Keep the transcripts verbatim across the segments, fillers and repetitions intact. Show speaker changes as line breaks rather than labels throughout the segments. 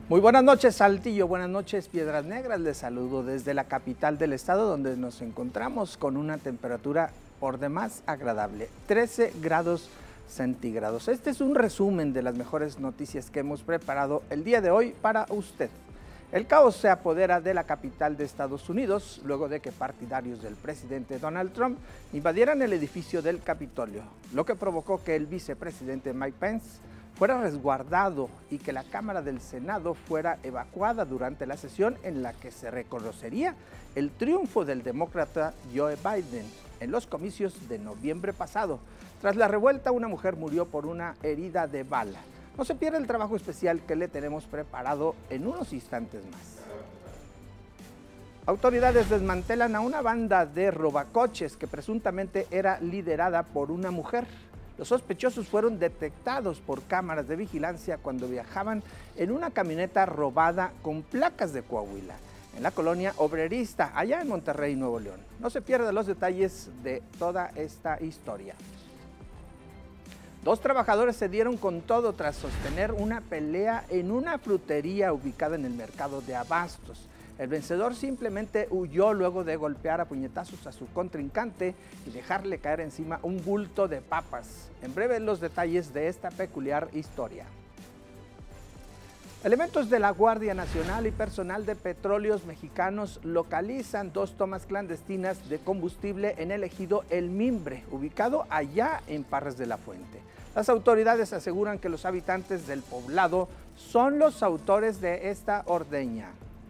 Muy buenas noches, Saltillo, buenas noches, Piedras Negras. Les saludo desde la capital del estado, donde nos encontramos con una temperatura por demás agradable, trece grados centígrados. Este es un resumen de las mejores noticias que hemos preparado el día de hoy para usted. El caos se apodera de la capital de Estados Unidos luego de que partidarios del presidente Donald Trump invadieran el edificio del Capitolio, lo que provocó que el vicepresidente Mike Pence fuera resguardado y que la Cámara del Senado fuera evacuada durante la sesión en la que se reconocería el triunfo del demócrata Joe Biden en los comicios de noviembre pasado. Tras la revuelta, una mujer murió por una herida de bala. No se pierda el trabajo especial que le tenemos preparado en unos instantes más. Autoridades desmantelan a una banda de robacoches que presuntamente era liderada por una mujer. Los sospechosos fueron detectados por cámaras de vigilancia cuando viajaban en una camioneta robada con placas de Coahuila, en la colonia obrerista, allá en Monterrey, Nuevo León. No se pierda los detalles de toda esta historia. Dos trabajadores se dieron con todo tras sostener una pelea en una frutería ubicada en el mercado de Abastos. El vencedor simplemente huyó luego de golpear a puñetazos a su contrincante y dejarle caer encima un bulto de papas. En breve los detalles de esta peculiar historia. Elementos de la Guardia Nacional y personal de Petróleos Mexicanos localizan dos tomas clandestinas de combustible en el ejido El Mimbre, ubicado allá en Parras de la Fuente. Las autoridades aseguran que los habitantes del poblado son los autores de esta ordeña.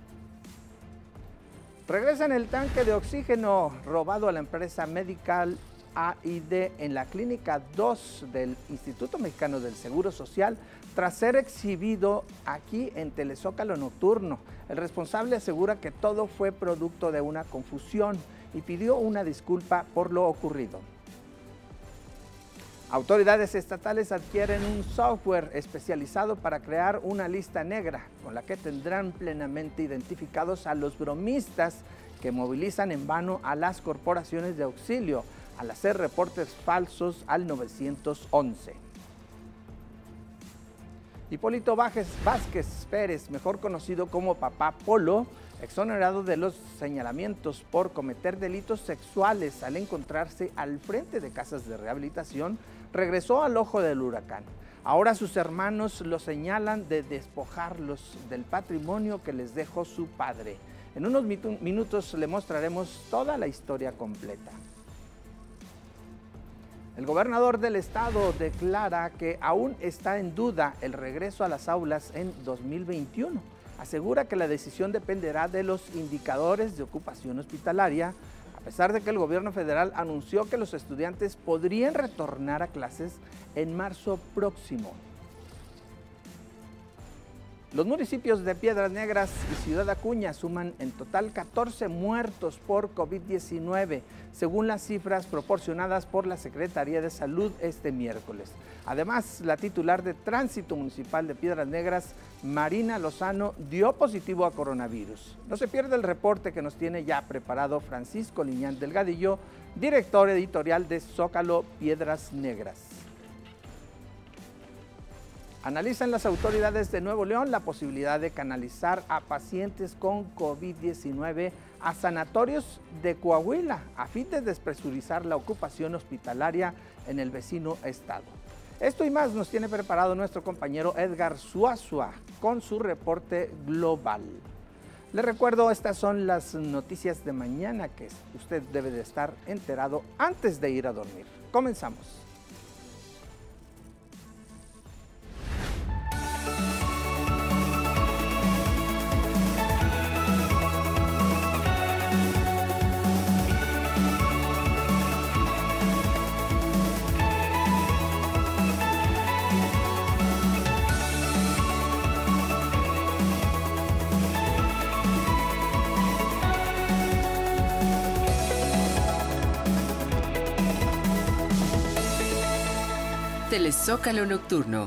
Regresan el tanque de oxígeno robado a la empresa Medical A I D en la Clínica dos del Instituto Mexicano del Seguro Social tras ser exhibido aquí en Telezócalo Nocturno. El responsable asegura que todo fue producto de una confusión y pidió una disculpa por lo ocurrido. Autoridades estatales adquieren un software especializado para crear una lista negra con la que tendrán plenamente identificados a los bromistas que movilizan en vano a las corporaciones de auxilio al hacer reportes falsos al nueve once. Hipólito Vázquez Pérez, mejor conocido como Papá Polo, exonerado de los señalamientos por cometer delitos sexuales al encontrarse al frente de casas de rehabilitación, regresó al ojo del huracán. Ahora sus hermanos lo señalan de despojarlos del patrimonio que les dejó su padre. En unos minutos le mostraremos toda la historia completa. El gobernador del estado declara que aún está en duda el regreso a las aulas en dos mil veintiuno. Asegura que la decisión dependerá de los indicadores de ocupación hospitalaria, a pesar de que el gobierno federal anunció que los estudiantes podrían retornar a clases en marzo próximo. Los municipios de Piedras Negras y Ciudad Acuña suman en total catorce muertos por COVID diecinueve, según las cifras proporcionadas por la Secretaría de Salud este miércoles. Además, la titular de Tránsito Municipal de Piedras Negras, Marina Lozano, dio positivo a coronavirus. No se pierda el reporte que nos tiene ya preparado Francisco Liñán Delgadillo, director editorial de Zócalo Piedras Negras. Analizan las autoridades de Nuevo León la posibilidad de canalizar a pacientes con COVID diecinueve a sanatorios de Coahuila a fin de despresurizar la ocupación hospitalaria en el vecino estado. Esto y más nos tiene preparado nuestro compañero Edgar Suazua con su reporte global. Le recuerdo, estas son las noticias de mañana que usted debe de estar enterado antes de ir a dormir. Comenzamos.
Telezócalo Nocturno.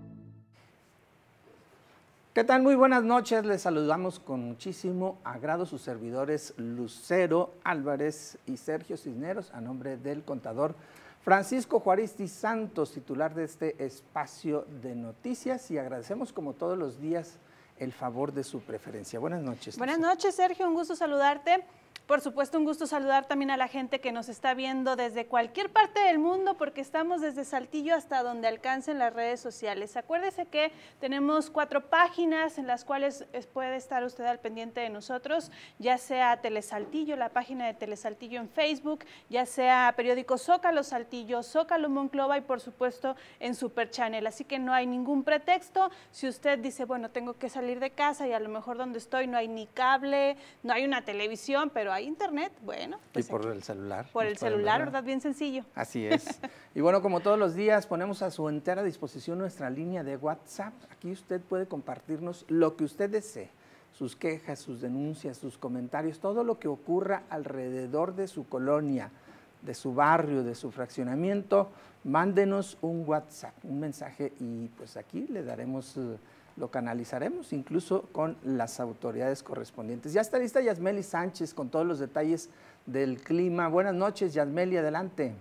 ¿Qué tal? Muy buenas noches. Les saludamos con muchísimo agrado sus servidores Lucero Álvarez y Sergio Cisneros, a nombre del contador Francisco Juaristi Santos, titular de este espacio de noticias, y agradecemos como todos los días el favor de su preferencia. Buenas noches.
Buenas noches, Sergio, un gusto saludarte. Por supuesto, un gusto saludar también a la gente que nos está viendo desde cualquier parte del mundo, porque estamos desde Saltillo hasta donde alcancen las redes sociales. Acuérdese que tenemos cuatro páginas en las cuales puede estar usted al pendiente de nosotros, ya sea Telesaltillo, la página de Telesaltillo en Facebook, ya sea periódico Zócalo Saltillo, Zócalo Monclova y por supuesto en Super Channel. Así que no hay ningún pretexto. Si usted dice, bueno, tengo que salir de casa y a lo mejor donde estoy no hay ni cable, no hay una televisión, pero hay internet, bueno.
Pues y por aquí, el celular.
Por el celular, ver, ¿verdad? Bien sencillo.
Así es. Y bueno, como todos los días, ponemos a su entera disposición nuestra línea de WhatsApp. Aquí usted puede compartirnos lo que usted desee, sus quejas, sus denuncias, sus comentarios, todo lo que ocurra alrededor de su colonia, de su barrio, de su fraccionamiento. Mándenos un WhatsApp, un mensaje y pues aquí le daremos... Uh, lo canalizaremos incluso con las autoridades correspondientes. Ya está lista Yasmeli Sánchez con todos los detalles del clima. Buenas noches, Yasmeli, adelante.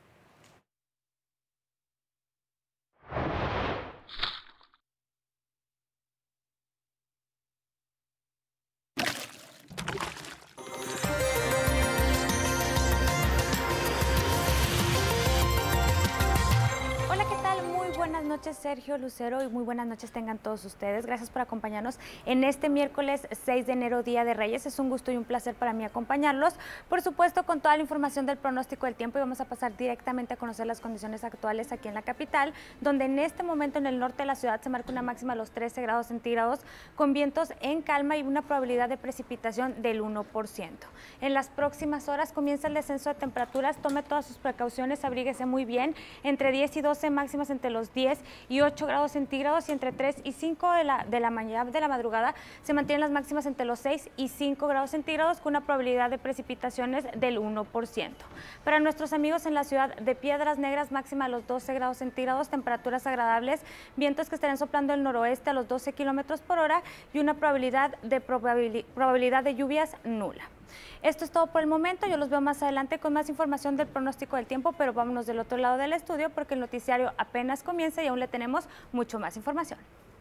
Buenas noches, Sergio, Lucero, y muy buenas noches tengan todos ustedes. Gracias por acompañarnos en este miércoles seis de enero, Día de Reyes. Es un gusto y un placer para mí acompañarlos, por supuesto, con toda la información del pronóstico del tiempo, y vamos a pasar directamente a conocer las condiciones actuales aquí en la capital, donde en este momento en el norte de la ciudad se marca una máxima de los trece grados centígrados, con vientos en calma y una probabilidad de precipitación del uno por ciento. En las próximas horas comienza el descenso de temperaturas, tome todas sus precauciones, abríguese muy bien, entre diez y doce máximas entre los diez y ocho grados centígrados, y entre tres y cinco de la, de la mañana de la madrugada se mantienen las máximas entre los seis y cinco grados centígrados, con una probabilidad de precipitaciones del uno por ciento. Para nuestros amigos en la ciudad de Piedras Negras, máxima a los doce grados centígrados, temperaturas agradables, vientos que estarán soplando del noroeste a los doce kilómetros por hora y una probabilidad de, probabili- probabilidad de lluvias nula. Esto es todo por el momento, yo los veo más adelante con más información del pronóstico del tiempo, pero vámonos del otro lado del estudio porque el noticiario apenas comienza y aún le tenemos mucho más información.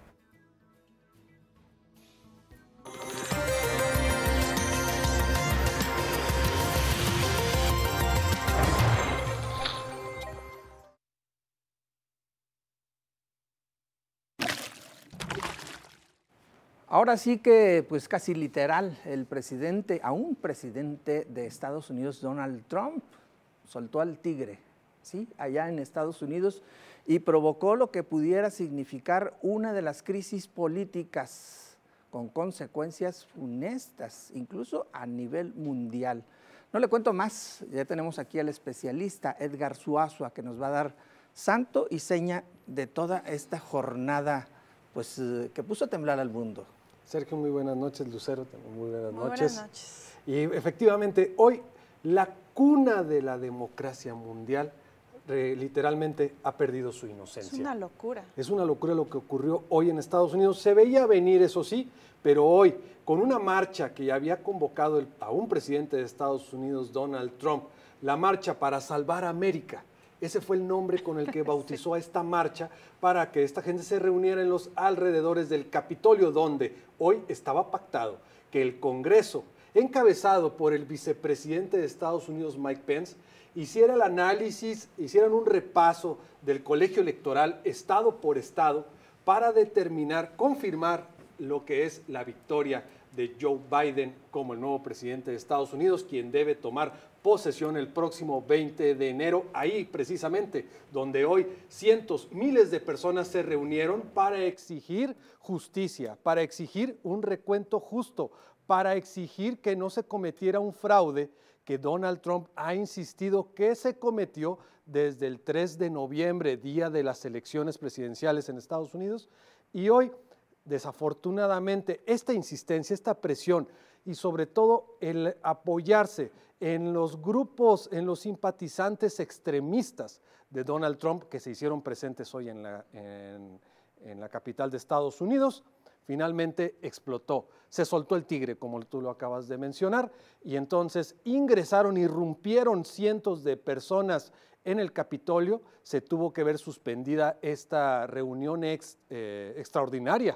Ahora sí que, pues casi literal, el presidente, a un presidente de Estados Unidos, Donald Trump, soltó al tigre, ¿sí? Allá en Estados Unidos, y provocó lo que pudiera significar una de las crisis políticas con consecuencias funestas, incluso a nivel mundial. No le cuento más, ya tenemos aquí al especialista Edgar Zuazua, que nos va a dar santo y seña de toda esta jornada, pues que puso a temblar al mundo.
Sergio, muy buenas noches. Lucero, también muy buenas
muy
noches.
Buenas noches.
Y efectivamente, hoy la cuna de la democracia mundial eh, literalmente ha perdido su inocencia.
Es una locura.
Es una locura lo que ocurrió hoy en Estados Unidos. Se veía venir, eso sí, pero hoy, con una marcha que había convocado el, a un presidente de Estados Unidos, Donald Trump, la marcha para salvar América. Ese fue el nombre con el que bautizó a esta marcha para que esta gente se reuniera en los alrededores del Capitolio, donde hoy estaba pactado que el Congreso, encabezado por el vicepresidente de Estados Unidos, Mike Pence, hiciera el análisis, hicieran un repaso del colegio electoral estado por estado para determinar, confirmar lo que es la victoria de Joe Biden como el nuevo presidente de Estados Unidos, quien debe tomar posesión el próximo veinte de enero, ahí precisamente donde hoy cientos, miles de personas se reunieron para exigir justicia, para exigir un recuento justo, para exigir que no se cometiera un fraude que Donald Trump ha insistido que se cometió desde el tres de noviembre, día de las elecciones presidenciales en Estados Unidos, y hoy, desafortunadamente, esta insistencia, esta presión y sobre todo el apoyarse en los grupos, en los simpatizantes extremistas de Donald Trump que se hicieron presentes hoy en la, en, en la capital de Estados Unidos, finalmente explotó. Se soltó el tigre, como tú lo acabas de mencionar, y entonces ingresaron, irrumpieron cientos de personas en el Capitolio. Se tuvo que ver suspendida esta reunión ex, eh, extraordinaria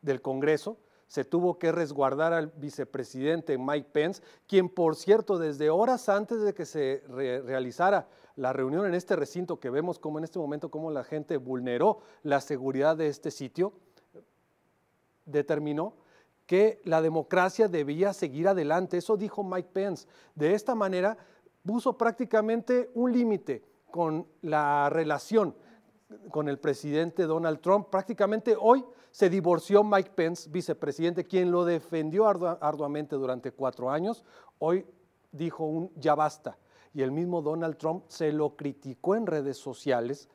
del Congreso, se tuvo que resguardar al vicepresidente Mike Pence, quien, por cierto, desde horas antes de que se re realizara la reunión en este recinto, que vemos como en este momento cómo la gente vulneró la seguridad de este sitio, determinó que la democracia debía seguir adelante. Eso dijo Mike Pence. De esta manera puso prácticamente un límite con la relación con el presidente Donald Trump. Prácticamente hoy se divorció Mike Pence, vicepresidente, quien lo defendió ardu arduamente durante cuatro años. Hoy dijo un ya basta. Y el mismo Donald Trump se lo criticó en redes sociales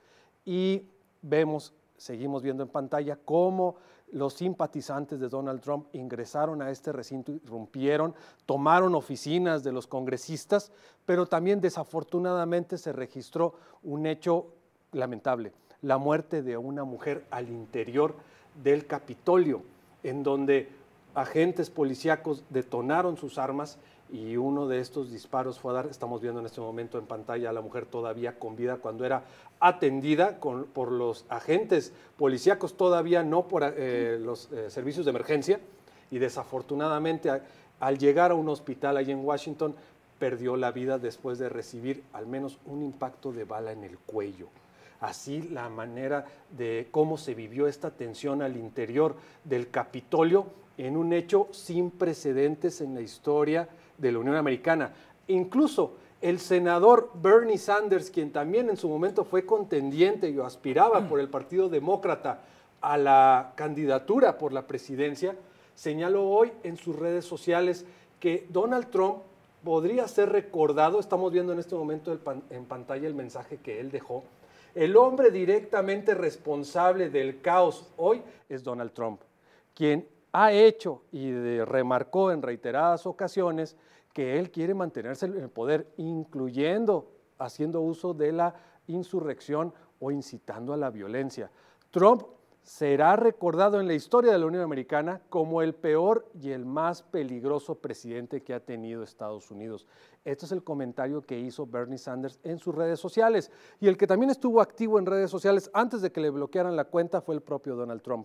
y vemos, seguimos viendo en pantalla, cómo los simpatizantes de Donald Trump ingresaron a este recinto, irrumpieron, tomaron oficinas de los congresistas, pero también desafortunadamente se registró un hecho lamentable, la muerte de una mujer al interior del Capitolio, en donde agentes policíacos detonaron sus armas y uno de estos disparos fue a dar, estamos viendo en este momento en pantalla a la mujer todavía con vida cuando era atendida con, por los agentes policíacos, todavía no por eh, los eh, servicios de emergencia, y desafortunadamente a, al llegar a un hospital allí en Washington perdió la vida después de recibir al menos un impacto de bala en el cuello. Así la manera de cómo se vivió esta tensión al interior del Capitolio en un hecho sin precedentes en la historia de la Unión Americana. Incluso el senador Bernie Sanders, quien también en su momento fue contendiente y aspiraba por el Partido Demócrata a la candidatura por la presidencia, señaló hoy en sus redes sociales que Donald Trump podría ser recordado, estamos viendo en este momento en pantalla el mensaje que él dejó, el hombre directamente responsable del caos hoy es Donald Trump, quien ha hecho y de, remarcó en reiteradas ocasiones que él quiere mantenerse en el poder, incluyendo haciendo uso de la insurrección o incitando a la violencia. Trump será recordado en la historia de la Unión Americana como el peor y el más peligroso presidente que ha tenido Estados Unidos. Este es el comentario que hizo Bernie Sanders en sus redes sociales. Y el que también estuvo activo en redes sociales antes de que le bloquearan la cuenta fue el propio Donald Trump.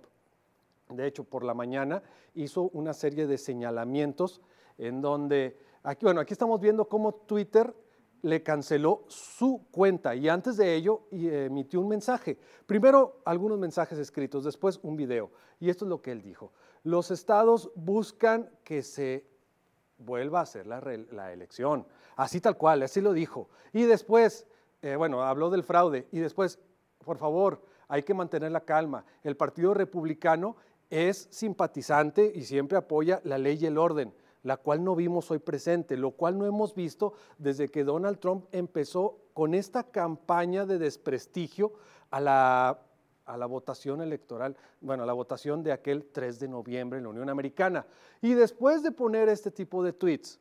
De hecho, por la mañana hizo una serie de señalamientos en donde, aquí, bueno, aquí estamos viendo cómo Twitter le canceló su cuenta y antes de ello emitió un mensaje. Primero algunos mensajes escritos, después un video. Y esto es lo que él dijo. Los estados buscan que se vuelva a hacer la, la elección. Así tal cual, así lo dijo. Y después, eh, bueno, habló del fraude. Y después, por favor, hay que mantener la calma. El Partido Republicano es simpatizante y siempre apoya la ley y el orden, la cual no vimos hoy presente, lo cual no hemos visto desde que Donald Trump empezó con esta campaña de desprestigio a la, a la votación electoral, bueno, a la votación de aquel tres de noviembre en la Unión Americana. Y después de poner este tipo de tweets,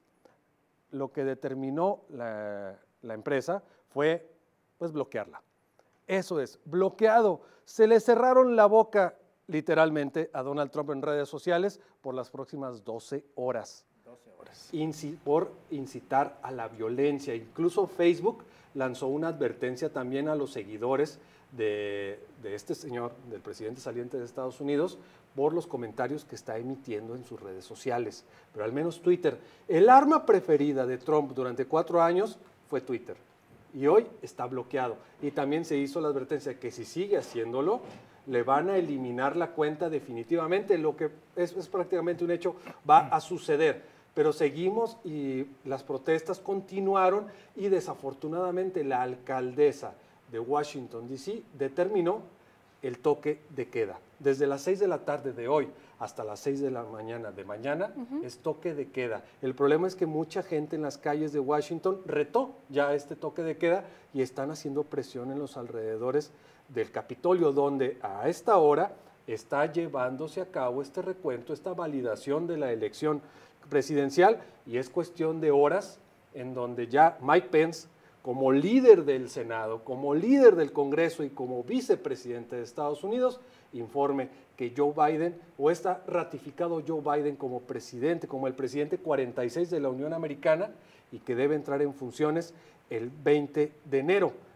lo que determinó la, la empresa fue, pues, bloquearla. Eso es, bloqueado. Se le cerraron la boca literalmente a Donald Trump en redes sociales por las próximas doce horas. doce horas. Inci por incitar a la violencia. Incluso Facebook lanzó una advertencia también a los seguidores de, de este señor, del presidente saliente de Estados Unidos, por los comentarios que está emitiendo en sus redes sociales. Pero al menos Twitter, el arma preferida de Trump durante cuatro años fue Twitter. Y hoy está bloqueado. Y también se hizo la advertencia de que si sigue haciéndolo, le van a eliminar la cuenta definitivamente, lo que es, es prácticamente un hecho, va a suceder. Pero seguimos y las protestas continuaron y desafortunadamente la alcaldesa de Washington, D C determinó el toque de queda. Desde las seis de la tarde de hoy hasta las seis de la mañana de mañana uh-huh. es toque de queda. El problema es que mucha gente en las calles de Washington retó ya este toque de queda y están haciendo presión en los alrededores del Capitolio, donde a esta hora está llevándose a cabo este recuento, esta validación de la elección presidencial, y es cuestión de horas en donde ya Mike Pence, como líder del Senado, como líder del Congreso y como vicepresidente de Estados Unidos, informe que Joe Biden, o está ratificado Joe Biden como presidente, como el presidente cuarenta y seis de la Unión Americana, y que debe entrar en funciones el veinte de enero.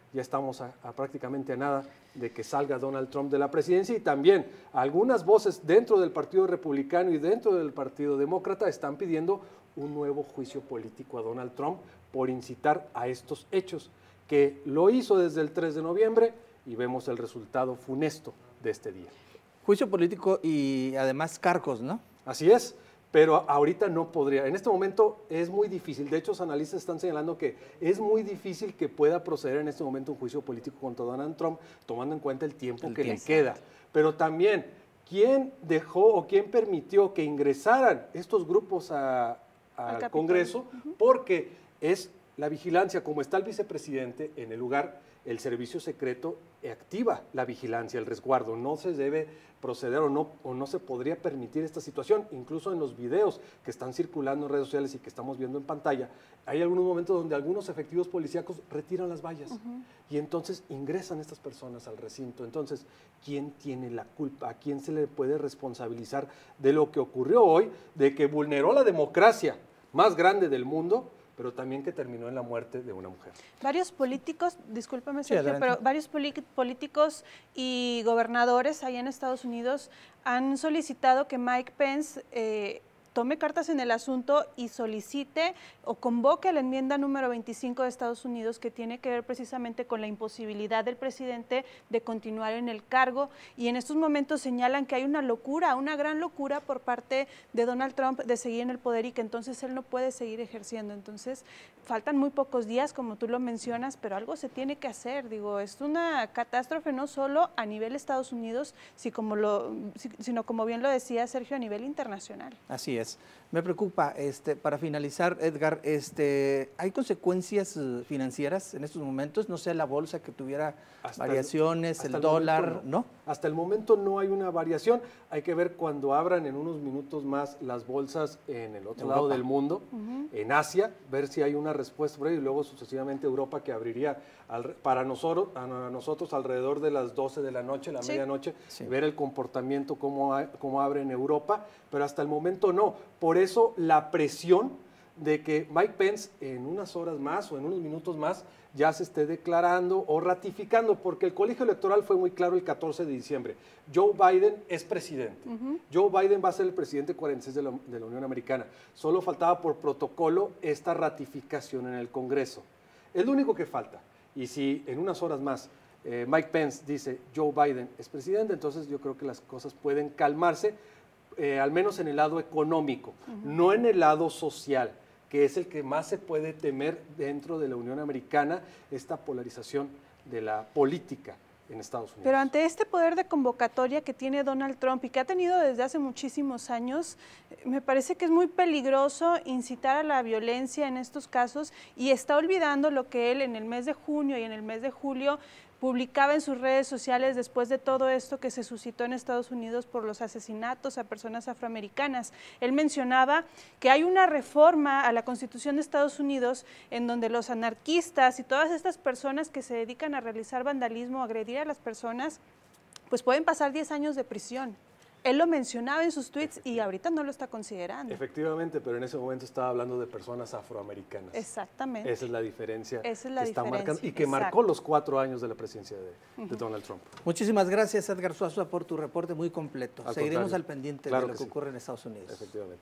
ya estamos a, a prácticamente a nada de que salga Donald Trump de la presidencia, y también algunas voces dentro del Partido Republicano y dentro del Partido Demócrata están pidiendo un nuevo juicio político a Donald Trump por incitar a estos hechos, que lo hizo desde el tres de noviembre y vemos el resultado funesto de este día.
Juicio político y además cargos, ¿no?
Así es. Pero ahorita no podría. En este momento es muy difícil. De hecho, los analistas están señalando que es muy difícil que pueda proceder en este momento un juicio político contra Donald Trump, tomando en cuenta el tiempo el que tiempo. le queda. Pero también, ¿quién dejó o quién permitió que ingresaran estos grupos a, al Congreso? Uh-huh. Porque es la vigilancia, como está el vicepresidente en el lugar, el servicio secreto activa la vigilancia, el resguardo. No se debe proceder o no, o no se podría permitir esta situación. Incluso en los videos que están circulando en redes sociales y que estamos viendo en pantalla, hay algunos momentos donde algunos efectivos policíacos retiran las vallas uh-huh. y entonces ingresan estas personas al recinto. Entonces, ¿quién tiene la culpa? ¿A quién se le puede responsabilizar de lo que ocurrió hoy, de que vulneró la democracia más grande del mundo, pero también que terminó en la muerte de una mujer?
Varios políticos, discúlpame Sergio, sí, pero varios políticos y gobernadores ahí en Estados Unidos han solicitado que Mike Pence eh, tome cartas en el asunto y solicite o convoque la enmienda número veinticinco de Estados Unidos, que tiene que ver precisamente con la imposibilidad del presidente de continuar en el cargo, y en estos momentos señalan que hay una locura, una gran locura por parte de Donald Trump de seguir en el poder y que entonces él no puede seguir ejerciendo. Entonces faltan muy pocos días, como tú lo mencionas, pero algo se tiene que hacer. Digo, es una catástrofe no solo a nivel Estados Unidos, sino como, lo, sino como bien lo decía Sergio, a nivel internacional.
Así es. Me preocupa, este, para finalizar, Edgar, este, ¿hay consecuencias financieras en estos momentos? No sé, la bolsa que tuviera hasta variaciones, el, el dólar,
no. ¿no? Hasta el momento no hay una variación. Hay que ver cuando abran en unos minutos más las bolsas en el otro Europa. lado del mundo, uh-huh. en Asia, ver si hay una respuesta por ahí, y luego sucesivamente Europa, que abriría al, para nosotros, a nosotros alrededor de las doce de la noche, la sí. medianoche, sí. ver el comportamiento, cómo, cómo abre en Europa, pero hasta el momento no. Por eso la presión de que Mike Pence en unas horas más o en unos minutos más ya se esté declarando o ratificando, porque el colegio electoral fue muy claro el catorce de diciembre. Joe Biden es presidente. Uh-huh. Joe Biden va a ser el presidente cuarenta y seis de la, de la Unión Americana. Solo faltaba por protocolo esta ratificación en el Congreso. Es lo único que falta. Y si en unas horas más eh, Mike Pence dice Joe Biden es presidente, entonces yo creo que las cosas pueden calmarse, eh, al menos en el lado económico, uh-huh. no en el lado social, que es el que más se puede temer dentro de la Unión Americana, esta polarización de la política en Estados Unidos.
Pero ante este poder de convocatoria que tiene Donald Trump y que ha tenido desde hace muchísimos años, me parece que es muy peligroso incitar a la violencia en estos casos, y está olvidando lo que él en el mes de junio y en el mes de julio publicaba en sus redes sociales después de todo esto que se suscitó en Estados Unidos por los asesinatos a personas afroamericanas. Él mencionaba que hay una reforma a la Constitución de Estados Unidos en donde los anarquistas y todas estas personas que se dedican a realizar vandalismo, a agredir a las personas, pues pueden pasar diez años de prisión. Él lo mencionaba en sus tweets y ahorita no lo está considerando.
Efectivamente, pero en ese momento estaba hablando de personas afroamericanas.
Exactamente.
Esa es la diferencia.
Esa es la
que
diferencia.
Está marcando y que Exacto. marcó los cuatro años de la presidencia de, uh-huh. de Donald Trump.
Muchísimas gracias, Edgar Suazua, por tu reporte muy completo.
Al
Seguiremos
contrario.
al pendiente
claro
de lo que,
que sí.
ocurre en Estados Unidos.
Efectivamente.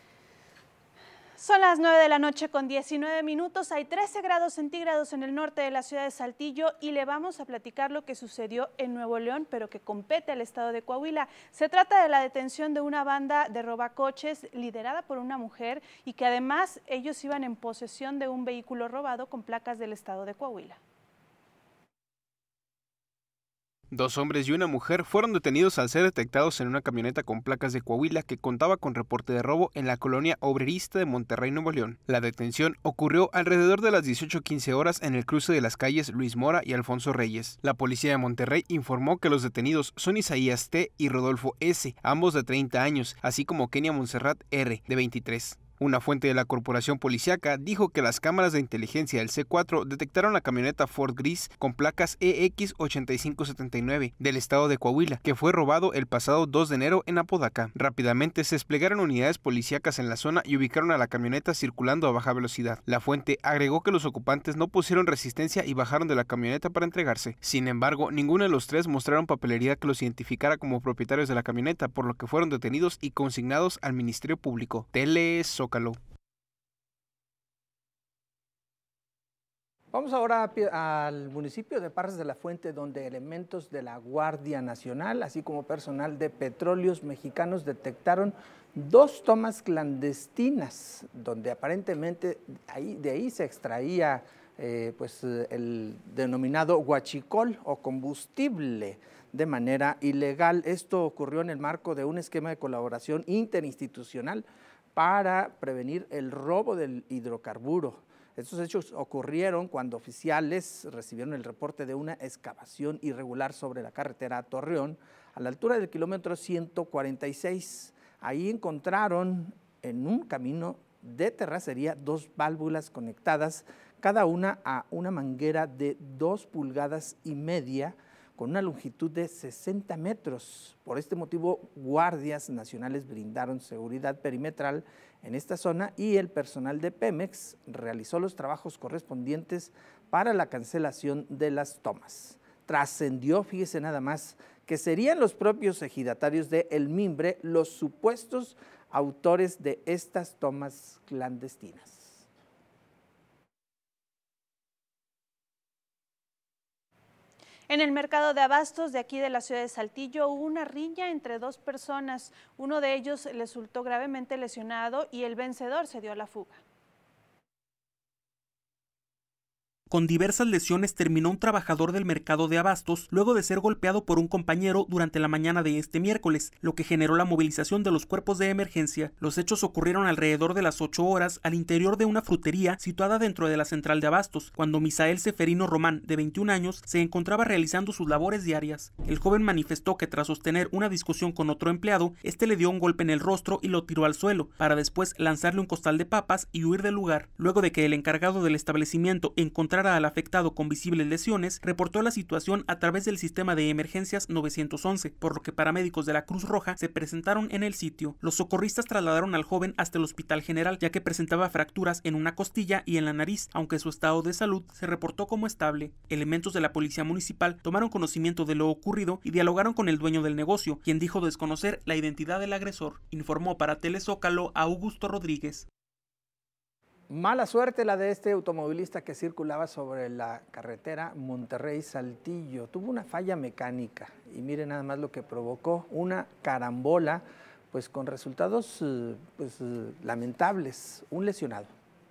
Son las nueve de la noche con diecinueve minutos, hay trece grados centígrados en el norte de la ciudad de Saltillo y le vamos a platicar lo que sucedió en Nuevo León, pero que compete al estado de Coahuila. Se trata de la detención de una banda de robacoches liderada por una mujer y que además ellos iban en posesión de un vehículo robado con placas del estado de Coahuila.
Dos hombres y una mujer fueron detenidos al ser detectados en una camioneta con placas de Coahuila que contaba con reporte de robo en la colonia obrerista de Monterrey, Nuevo León. La detención ocurrió alrededor de las dieciocho quince horas en el cruce de las calles Luis Mora y Alfonso Reyes. La policía de Monterrey informó que los detenidos son Isaías T. y Rodolfo S., ambos de treinta años, así como Kenia Montserrat R., de veintitrés. Una fuente de la corporación policíaca dijo que las cámaras de inteligencia del C cuatro detectaron la camioneta Ford gris con placas E X ochenta y cinco setenta y nueve del estado de Coahuila, que fue robado el pasado dos de enero en Apodaca. Rápidamente se desplegaron unidades policíacas en la zona y ubicaron a la camioneta circulando a baja velocidad. La fuente agregó que los ocupantes no pusieron resistencia y bajaron de la camioneta para entregarse. Sin embargo, ninguno de los tres mostraron papelería que los identificara como propietarios de la camioneta, por lo que fueron detenidos y consignados al Ministerio Público. Tele Zócalo.
Vamos ahora al municipio de Parras de la Fuente, donde elementos de la Guardia Nacional, así como personal de Petróleos Mexicanos, detectaron dos tomas clandestinas, donde aparentemente ahí, de ahí se extraía eh, pues, el denominado huachicol o combustible de manera ilegal. Esto ocurrió en el marco de un esquema de colaboración interinstitucional para prevenir el robo del hidrocarburo. Estos hechos ocurrieron cuando oficiales recibieron el reporte de una excavación irregular sobre la carretera a Torreón, a la altura del kilómetro ciento cuarenta y seis. Ahí encontraron en un camino de terracería dos válvulas conectadas, cada una a una manguera de dos pulgadas y media, con una longitud de sesenta metros. Por este motivo, guardias nacionales brindaron seguridad perimetral en esta zona y el personal de Pemex realizó los trabajos correspondientes para la cancelación de las tomas. Trascendió, fíjese nada más, que serían los propios ejidatarios de El Mimbre los supuestos autores de estas tomas clandestinas.
En el mercado de abastos de aquí de la ciudad de Saltillo hubo una riña entre dos personas. Uno de ellos resultó gravemente lesionado y el vencedor se dio a la fuga.
Con diversas lesiones terminó un trabajador del mercado de abastos luego de ser golpeado por un compañero durante la mañana de este miércoles, lo que generó la movilización de los cuerpos de emergencia. Los hechos ocurrieron alrededor de las ocho horas al interior de una frutería situada dentro de la central de abastos, cuando Misael Seferino Román, de veintiún años, se encontraba realizando sus labores diarias. El joven manifestó que tras sostener una discusión con otro empleado, este le dio un golpe en el rostro y lo tiró al suelo, para después lanzarle un costal de papas y huir del lugar. Luego de que el encargado del establecimiento encontrara al afectado con visibles lesiones, reportó la situación a través del sistema de emergencias nueve once, por lo que paramédicos de la Cruz Roja se presentaron en el sitio. Los socorristas trasladaron al joven hasta el Hospital General, ya que presentaba fracturas en una costilla y en la nariz, aunque su estado de salud se reportó como estable. Elementos de la Policía Municipal tomaron conocimiento de lo ocurrido y dialogaron con el dueño del negocio, quien dijo desconocer la identidad del agresor. Informó para Telezócalo a Augusto Rodríguez.
Mala suerte la de este automovilista que circulaba sobre la carretera Monterrey-Saltillo. Tuvo una falla mecánica y mire nada más lo que provocó, una carambola, pues con resultados pues, lamentables, un lesionado.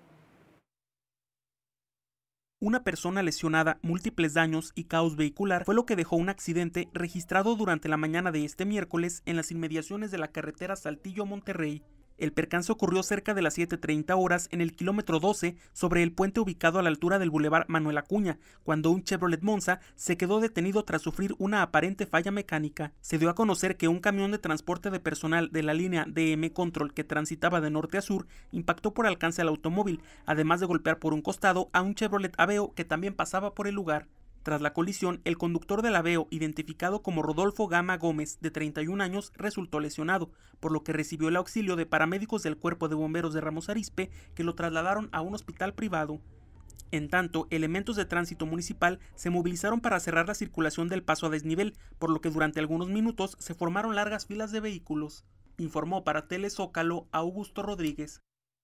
Una persona lesionada, múltiples daños y caos vehicular fue lo que dejó un accidente registrado durante la mañana de este miércoles en las inmediaciones de la carretera Saltillo-Monterrey. El percance ocurrió cerca de las siete treinta horas en el kilómetro doce sobre el puente ubicado a la altura del Boulevard Manuel Acuña, cuando un Chevrolet Monza se quedó detenido tras sufrir una aparente falla mecánica. Se dio a conocer que un camión de transporte de personal de la línea D M Control que transitaba de norte a sur impactó por alcance al automóvil, además de golpear por un costado a un Chevrolet Aveo que también pasaba por el lugar. Tras la colisión, el conductor del Aveo, identificado como Rodolfo Gama Gómez, de treinta y un años, resultó lesionado, por lo que recibió el auxilio de paramédicos del Cuerpo de Bomberos de Ramos Arizpe, que lo trasladaron a un hospital privado. En tanto, elementos de tránsito municipal se movilizaron para cerrar la circulación del paso a desnivel, por lo que durante algunos minutos se formaron largas filas de vehículos. Informó para Telezócalo Augusto Rodríguez.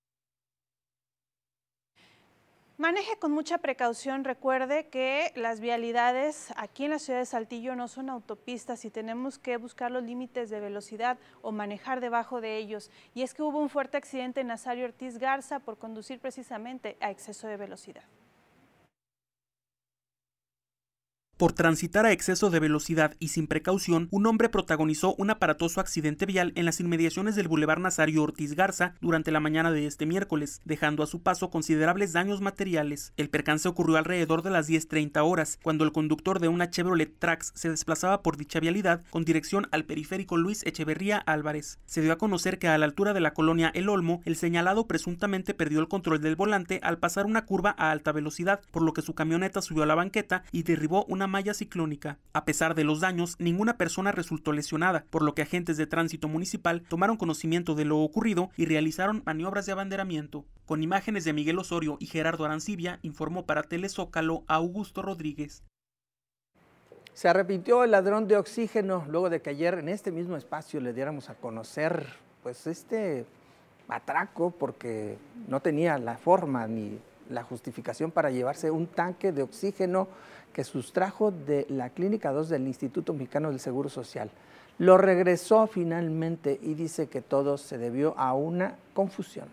Maneje con mucha precaución, recuerde que las vialidades aquí en la ciudad de Saltillo no son autopistas y tenemos que buscar los límites de velocidad o manejar debajo de ellos. Y es que hubo un fuerte accidente en Nazario Ortiz Garza por conducir precisamente a exceso de velocidad.
Por transitar a exceso de velocidad y sin precaución, un hombre protagonizó un aparatoso accidente vial en las inmediaciones del Boulevard Nazario Ortiz Garza durante la mañana de este miércoles, dejando a su paso considerables daños materiales. El percance ocurrió alrededor de las diez treinta horas, cuando el conductor de una Chevrolet Trax se desplazaba por dicha vialidad con dirección al periférico Luis Echeverría Álvarez. Se dio a conocer que a la altura de la colonia El Olmo, el señalado presuntamente perdió el control del volante al pasar una curva a alta velocidad, por lo que su camioneta subió a la banqueta y derribó una malla ciclónica. A pesar de los daños, ninguna persona resultó lesionada, por lo que agentes de tránsito municipal tomaron conocimiento de lo ocurrido y realizaron maniobras de abanderamiento. Con imágenes de Miguel Osorio y Gerardo Arancibia, informó para Telezócalo Augusto Rodríguez.
Se arrepintió el ladrón de oxígeno luego de que ayer en este mismo espacio le diéramos a conocer pues este atraco, porque no tenía la forma ni la justificación para llevarse un tanque de oxígeno que sustrajo de la Clínica dos del Instituto Mexicano del Seguro Social. Lo regresó finalmente y dice que todo se debió a una confusión.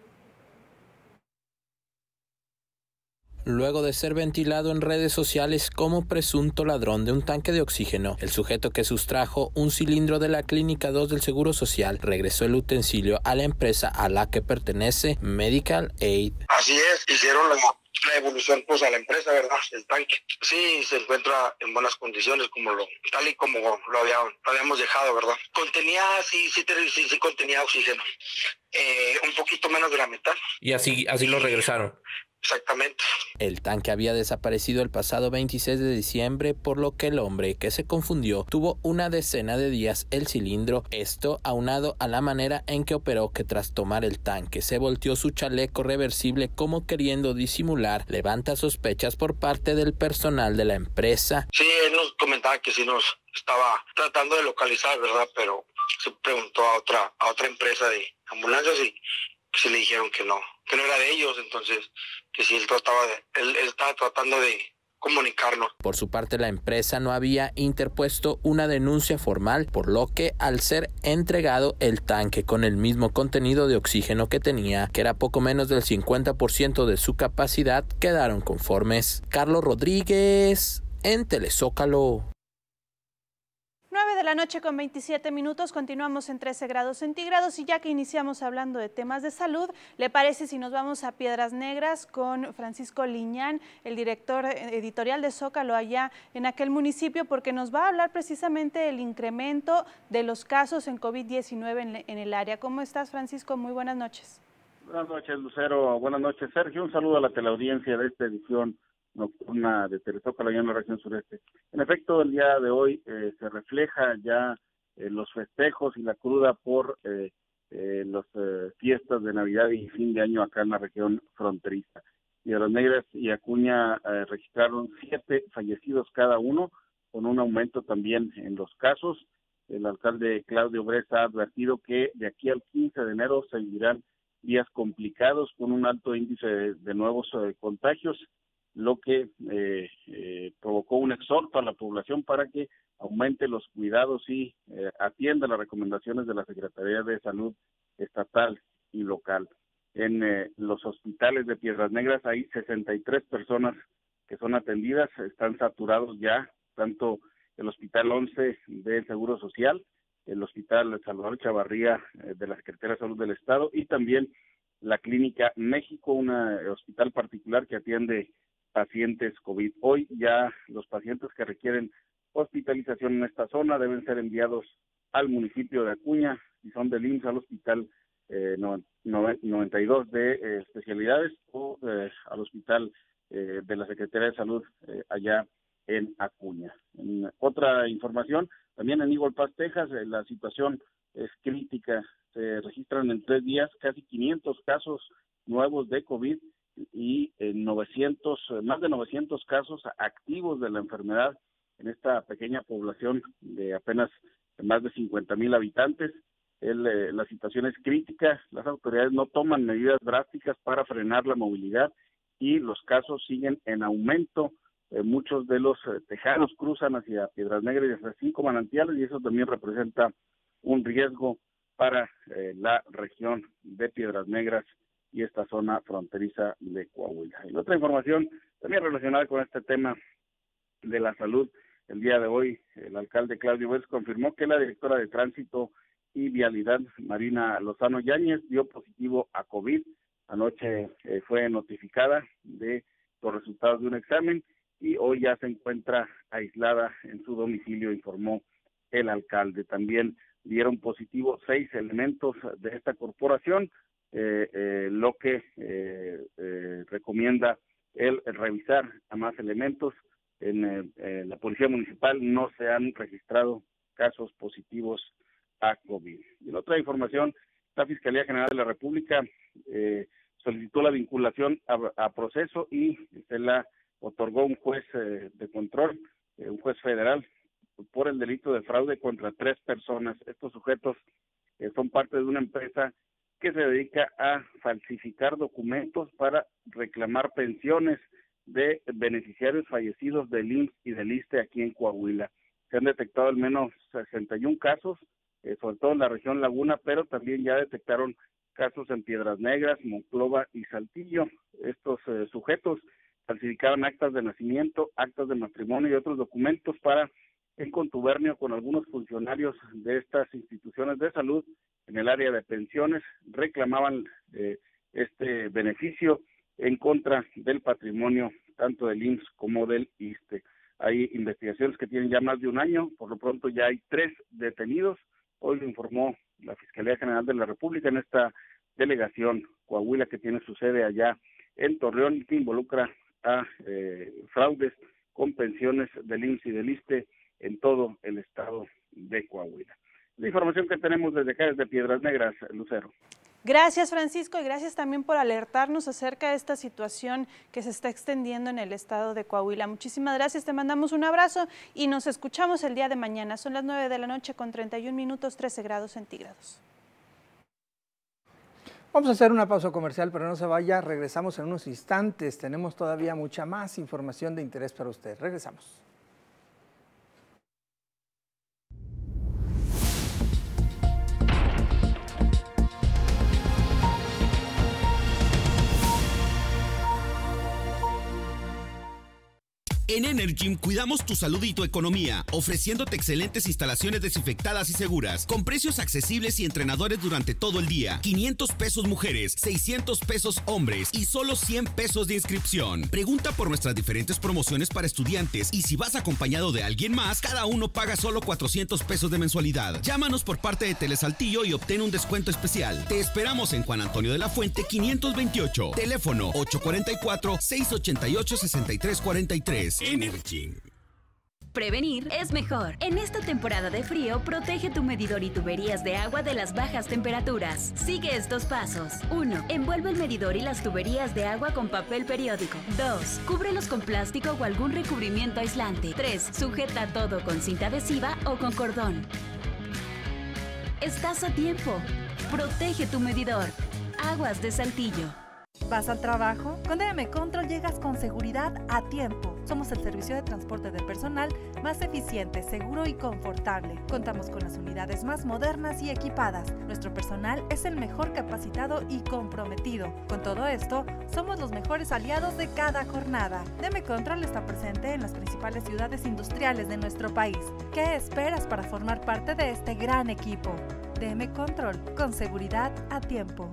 Luego de ser ventilado en redes sociales como presunto ladrón de un tanque de oxígeno, el sujeto que sustrajo un cilindro de la Clínica dos del Seguro Social regresó el utensilio a la empresa a la que pertenece, Medical Aid.
Así es, hicieron la, la evolución pues a la empresa, ¿verdad? El tanque. Sí, se encuentra en buenas condiciones, como lo, tal y como lo, había, lo habíamos dejado, ¿verdad? Contenía, sí, sí, sí, sí contenía oxígeno. Eh, un poquito menos de la mitad.
Y así, así lo regresaron.
Exactamente.
El tanque había desaparecido el pasado veintiséis de diciembre, por lo que el hombre que se confundió tuvo una decena de días el cilindro, esto aunado a la manera en que operó, que tras tomar el tanque se volteó su chaleco reversible como queriendo disimular, levanta sospechas por parte del personal de la empresa.
Sí, él nos comentaba que sí nos estaba tratando de localizar, ¿verdad? Pero se preguntó a otra, a otra empresa de ambulancias y se le dijeron que no, que no era de ellos, entonces que sí él trataba de, él, él estaba tratando de comunicarnos.
Por su parte, la empresa no había interpuesto una denuncia formal, por lo que al ser entregado el tanque con el mismo contenido de oxígeno que tenía, que era poco menos del cincuenta por ciento de su capacidad, quedaron conformes. Carlos Rodríguez, en Telezócalo.
nueve de la noche con veintisiete minutos, continuamos en trece grados centígrados y ya que iniciamos hablando de temas de salud, ¿le parece si nos vamos a Piedras Negras con Francisco Liñán, el director editorial de Zócalo allá en aquel municipio, porque nos va a hablar precisamente del incremento de los casos en COVID diecinueve en, en el área? ¿Cómo estás, Francisco? Muy buenas noches.
Buenas noches, Lucero. Buenas noches, Sergio. Un saludo a la teleaudiencia de esta edición nocturna de Telezócalo allá en la región sureste. En efecto, el día de hoy eh, se refleja ya eh, los festejos y la cruda por eh, eh, las eh, fiestas de Navidad y fin de año acá en la región fronteriza. Piedras Negras y Acuña eh, registraron siete fallecidos cada uno, con un aumento también en los casos. El alcalde Claudio Bresa ha advertido que de aquí al quince de enero se vivirán días complicados con un alto índice de, de nuevos eh, contagios, lo que eh, eh, provocó un exhorto a la población para que aumente los cuidados y eh, atienda las recomendaciones de la Secretaría de Salud estatal y local. En eh, los hospitales de Piedras Negras hay sesenta y tres personas que son atendidas, están saturados ya, tanto el Hospital once del Seguro Social, el Hospital Salvador Chavarría eh, de la Secretaría de Salud del Estado y también la Clínica México, un hospital particular que atiende pacientes COVID. Hoy ya los pacientes que requieren hospitalización en esta zona deben ser enviados al municipio de Acuña, si son del I M S S al hospital eh, noventa y dos de eh, especialidades o eh, al hospital eh, de la Secretaría de Salud eh, allá en Acuña. En otra información, también en Eagle Pass, Texas, eh, la situación es crítica. Se registran en tres días casi quinientos casos nuevos de COVID y eh, novecientos, más de novecientos casos activos de la enfermedad en esta pequeña población de apenas más de cincuenta mil habitantes. El, eh, la situación es crítica, las autoridades no toman medidas drásticas para frenar la movilidad y los casos siguen en aumento. Eh, muchos de los eh, tejanos cruzan hacia Piedras Negras y hacia Cinco Manantiales y eso también representa un riesgo para eh, la región de Piedras Negras y esta zona fronteriza de Coahuila. Y otra información también relacionada con este tema de la Salud. El día de hoy, el alcalde Claudio Vélez confirmó que la directora de Tránsito y Vialidad, Marina Lozano Yáñez, dio positivo a COVID. Anoche eh, fue notificada de los resultados de un examen y hoy ya se encuentra aislada en su domicilio, informó el alcalde. También dieron positivo seis elementos de esta corporación, eh, eh, lo que eh, eh, recomienda el, el revisar a más elementos. En eh, eh, la Policía Municipal no se han registrado casos positivos a COVID. Y en otra información, la Fiscalía General de la República eh, solicitó la vinculación a, a proceso y se la otorgó un juez eh, de control, eh, un juez federal, por el delito de fraude contra tres personas. Estos sujetos eh, son parte de una empresa que se dedica a falsificar documentos para reclamar pensiones de beneficiarios fallecidos del I M S S y del I S S S T E aquí en Coahuila. Se han detectado al menos sesenta y un casos, eh, sobre todo en la región Laguna, pero también ya detectaron casos en Piedras Negras, Monclova y Saltillo. Estos eh, sujetos falsificaban actas de nacimiento, actas de matrimonio y otros documentos para, en contubernio con algunos funcionarios de estas instituciones de salud en el área de pensiones, reclamaban eh, este beneficio en contra del patrimonio tanto del I M S S como del I S S S T E. Hay investigaciones que tienen ya más de un año, por lo pronto ya hay tres detenidos. Hoy lo informó la Fiscalía General de la República en esta delegación Coahuila que tiene su sede allá en Torreón y que involucra a eh, fraudes con pensiones del I M S S y del I S S S T E en todo el estado de Coahuila. La información que tenemos desde acá, desde Piedras Negras, Lucero.
Gracias, Francisco, y gracias también por alertarnos acerca de esta situación que se está extendiendo en el estado de Coahuila. Muchísimas gracias, te mandamos un abrazo y nos escuchamos el día de mañana. Son las nueve de la noche con treinta y un minutos, trece grados centígrados.
Vamos a hacer una pausa comercial, pero no se vaya, regresamos en unos instantes. Tenemos todavía mucha más información de interés para usted. Regresamos.
En Energim cuidamos tu salud y tu economía, ofreciéndote excelentes instalaciones desinfectadas y seguras, con precios accesibles y entrenadores durante todo el día. quinientos pesos mujeres, seiscientos pesos hombres y solo cien pesos de inscripción. Pregunta por nuestras diferentes promociones para estudiantes y si vas acompañado de alguien más, cada uno paga solo cuatrocientos pesos de mensualidad. Llámanos por parte de Telesaltillo y obtén un descuento especial. Te esperamos en Juan Antonio de la Fuente quinientos veintiocho. Teléfono ocho cuatro cuatro, seis ocho ocho, seis tres cuatro tres. Energy.
Prevenir es mejor. En esta temporada de frío, protege tu medidor y tuberías de agua de las bajas temperaturas. Sigue estos pasos. uno. Envuelve el medidor y las tuberías de agua con papel periódico. dos. Cúbrelos con plástico o algún recubrimiento aislante. tres. Sujeta todo con cinta adhesiva o con cordón. Estás a tiempo. Protege tu medidor. Aguas de Saltillo.
¿Vas al trabajo? Con D M Control llegas con seguridad a tiempo. Somos el servicio de transporte de personal más eficiente, seguro y confortable. Contamos con las unidades más modernas y equipadas. Nuestro personal es el mejor capacitado y comprometido. Con todo esto, somos los mejores aliados de cada jornada. D M Control está presente en las principales ciudades industriales de nuestro país. ¿Qué esperas para formar parte de este gran equipo? D M Control, con seguridad a tiempo.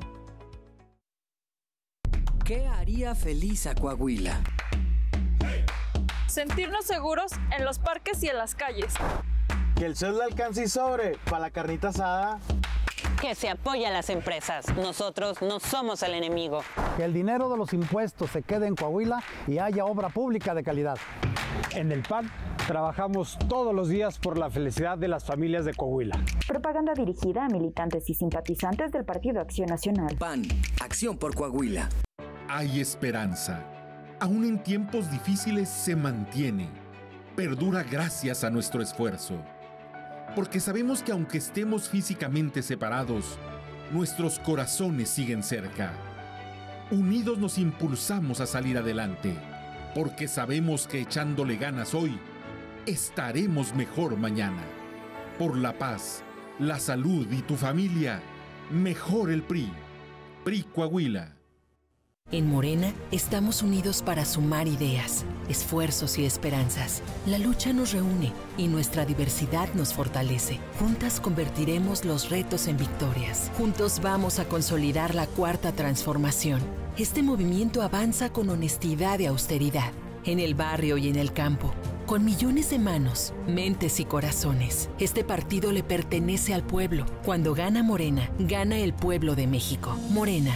¿Qué haría feliz a Coahuila?
Sentirnos seguros en los parques y en las calles.
Que el sol le alcance y sobre para la carnita asada.
Que se apoye a las empresas. Nosotros no somos el enemigo.
Que el dinero de los impuestos se quede en Coahuila y haya obra pública de calidad.
En el P A N trabajamos todos los días por la felicidad de las familias de Coahuila.
Propaganda dirigida a militantes y simpatizantes del Partido Acción Nacional.
P A N, Acción por Coahuila.
Hay esperanza. Aún en tiempos difíciles se mantiene. Perdura gracias a nuestro esfuerzo. Porque sabemos que aunque estemos físicamente separados, nuestros corazones siguen cerca. Unidos nos impulsamos a salir adelante. Porque sabemos que echándole ganas hoy, estaremos mejor mañana. Por la paz, la salud y tu familia, mejor el P R I. P R I Coahuila.
En Morena, estamos unidos para sumar ideas, esfuerzos y esperanzas. La lucha nos reúne y nuestra diversidad nos fortalece. Juntas convertiremos los retos en victorias. Juntos vamos a consolidar la cuarta transformación. Este movimiento avanza con honestidad y austeridad, en el barrio y en el campo, con millones de manos, mentes y corazones. Este partido le pertenece al pueblo. Cuando gana Morena, gana el pueblo de México. Morena.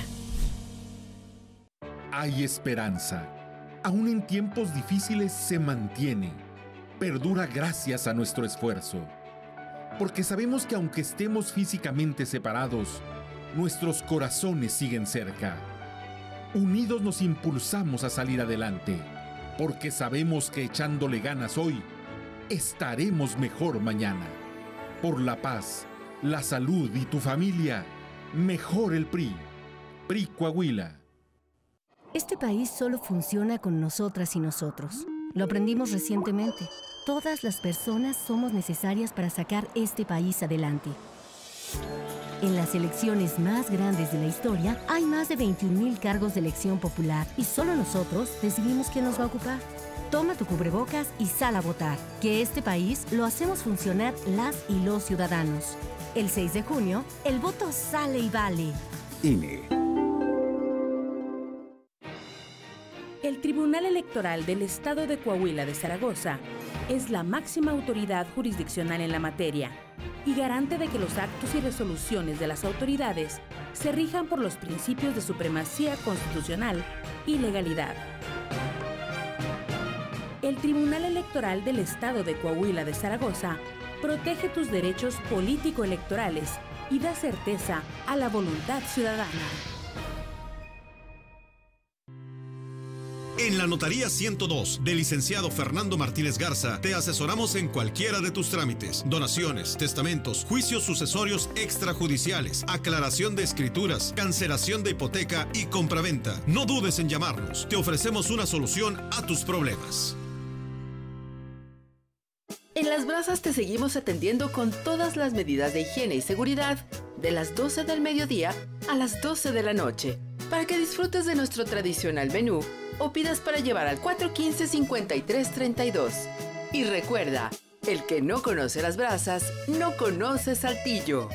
Hay esperanza. Aún en tiempos difíciles se mantiene. Perdura gracias a nuestro esfuerzo. Porque sabemos que aunque estemos físicamente separados, nuestros corazones siguen cerca. Unidos nos impulsamos a salir adelante. Porque sabemos que echándole ganas hoy, estaremos mejor mañana. Por la paz, la salud y tu familia, mejor el P R I. P R I Coahuila.
Este país solo funciona con nosotras y nosotros. Lo aprendimos recientemente. Todas las personas somos necesarias para sacar este país adelante. En las elecciones más grandes de la historia, hay más de veintiún mil cargos de elección popular y solo nosotros decidimos quién nos va a ocupar. Toma tu cubrebocas y sal a votar, que este país lo hacemos funcionar las y los ciudadanos. El seis de junio, el voto sale y vale.
I N E.
El Tribunal Electoral del Estado de Coahuila de Zaragoza es la máxima autoridad jurisdiccional en la materia y garante de que los actos y resoluciones de las autoridades se rijan por los principios de supremacía constitucional y legalidad. El Tribunal Electoral del Estado de Coahuila de Zaragoza protege tus derechos político-electorales y da certeza a la voluntad ciudadana.
En la Notaría ciento dos del licenciado Fernando Martínez Garza te asesoramos en cualquiera de tus trámites, donaciones, testamentos, juicios sucesorios extrajudiciales, aclaración de escrituras, cancelación de hipoteca y compraventa. No dudes en llamarnos, te ofrecemos una solución a tus problemas.
En Las Brasas te seguimos atendiendo con todas las medidas de higiene y seguridad de las doce del mediodía a las doce de la noche, para que disfrutes de nuestro tradicional menú o pidas para llevar al cuatro uno cinco, cinco tres tres dos. Y recuerda, el que no conoce Las Brasas, no conoce Saltillo.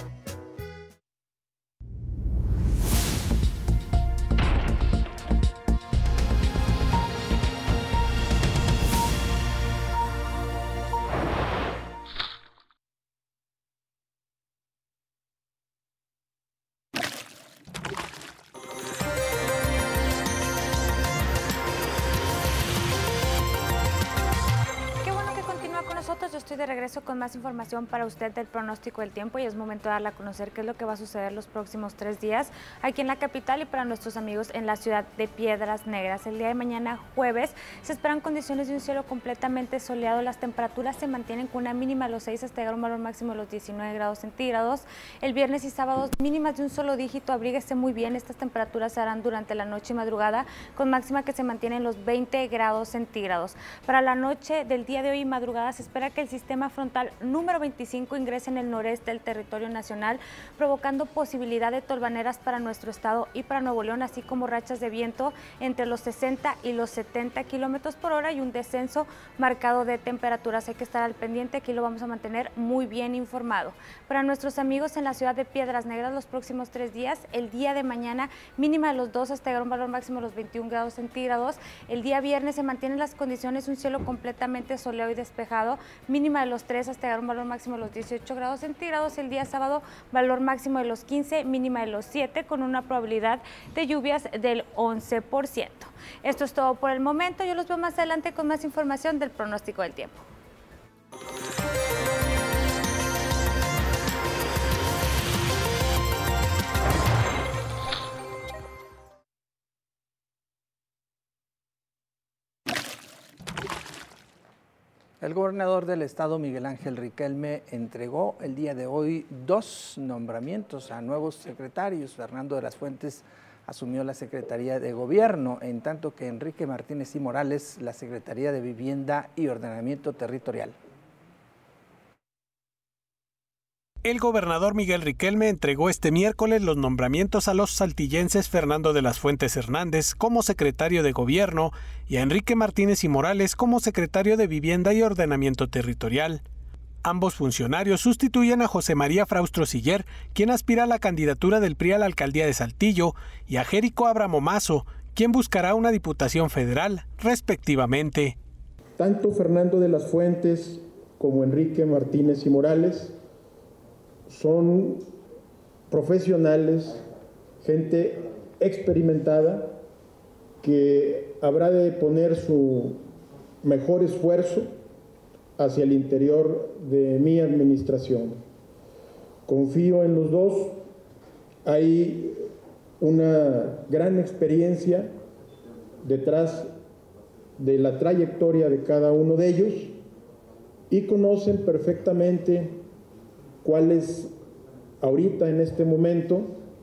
Estoy de regreso con más información para usted del pronóstico del tiempo y es momento de darle a conocer qué es lo que va a suceder los próximos tres días aquí en la capital y para nuestros amigos en la ciudad de Piedras Negras. El día de mañana, jueves, se esperan condiciones de un cielo completamente soleado. Las temperaturas se mantienen con una mínima de los seis hasta llegar a un valor máximo de los diecinueve grados centígrados. El viernes y sábados, mínimas de un solo dígito. Abríguese muy bien. Estas temperaturas se harán durante la noche y madrugada con máxima que se mantiene en los veinte grados centígrados. Para la noche del día de hoy y madrugada se espera que el sistema frontal número veinticinco ingresa en el noreste del territorio nacional, provocando posibilidad de tolvaneras para nuestro estado y para Nuevo León, así como rachas de viento entre los sesenta y los setenta kilómetros por hora y un descenso marcado de temperaturas. Hay que estar al pendiente, aquí lo vamos a mantener muy bien informado. Para nuestros amigos en la ciudad de Piedras Negras, los próximos tres días, el día de mañana mínima de los dos hasta llegar a un valor máximo de los veintiún grados centígrados. El día viernes se mantienen las condiciones, un cielo completamente soleado y despejado, mínima de los tres hasta llegar a un valor máximo de los dieciocho grados centígrados. El día sábado, valor máximo de los quince, mínima de los siete, con una probabilidad de lluvias del once por ciento. Esto es todo por el momento. Yo los veo más adelante con más información del pronóstico del tiempo.
El gobernador del estado, Miguel Ángel Riquelme, entregó el día de hoy dos nombramientos a nuevos secretarios. Fernando de las Fuentes asumió la Secretaría de Gobierno, en tanto que Enrique Martínez y Morales la Secretaría de Vivienda y Ordenamiento Territorial.
El gobernador Miguel Riquelme entregó este miércoles los nombramientos a los saltillenses Fernando de las Fuentes Hernández como secretario de Gobierno y a Enrique Martínez y Morales como secretario de Vivienda y Ordenamiento Territorial. Ambos funcionarios sustituyen a José María Fraustro Siller, quien aspira a la candidatura del P R I a la alcaldía de Saltillo, y a Jérico Abramo Mazo, quien buscará una diputación federal, respectivamente.
Tanto Fernando de las Fuentes como Enrique Martínez y Morales son profesionales, gente experimentada, que habrá de poner su mejor esfuerzo hacia el interior de mi administración. Confío en los dos, hay una gran experiencia detrás de la trayectoria de cada uno de ellos y conocen perfectamente cuál es ahorita en este momento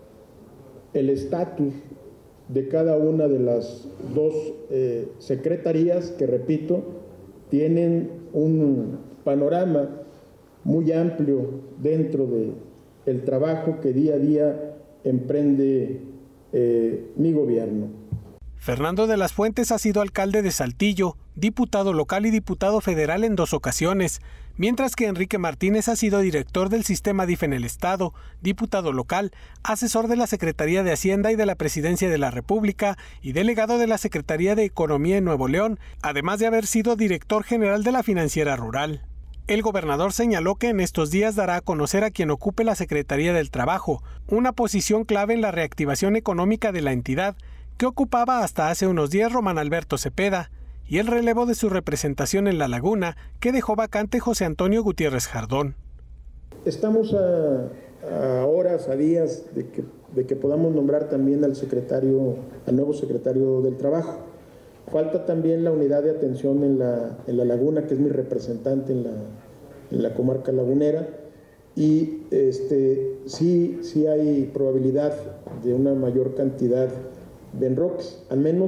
el estatus de cada una de las dos eh, secretarías que, repito, tienen un panorama muy amplio dentro de el trabajo que día a día emprende eh, mi gobierno.
Fernando de las Fuentes ha sido alcalde de Saltillo, diputado local y diputado federal en dos ocasiones, mientras que Enrique Martínez ha sido director del sistema D I F en el Estado, diputado local, asesor de la Secretaría de Hacienda y de la Presidencia de la República y delegado de la Secretaría de Economía en Nuevo León, además de haber sido director general de la Financiera Rural. El gobernador señaló que en estos días dará a conocer a quien ocupe la Secretaría del Trabajo, una posición clave en la reactivación económica de la entidad, que ocupaba hasta hace unos días Román Alberto Cepeda, y el relevo de su representación en La Laguna, que dejó vacante José Antonio Gutiérrez Jardón.
Estamos a, a horas, a días de que, de que podamos nombrar también al secretario, al nuevo secretario del Trabajo. Falta también la unidad de atención en la, en la Laguna, que es mi representante en la, en la comarca lagunera, y este, sí, sí hay probabilidad de una mayor cantidad de enroques, al menos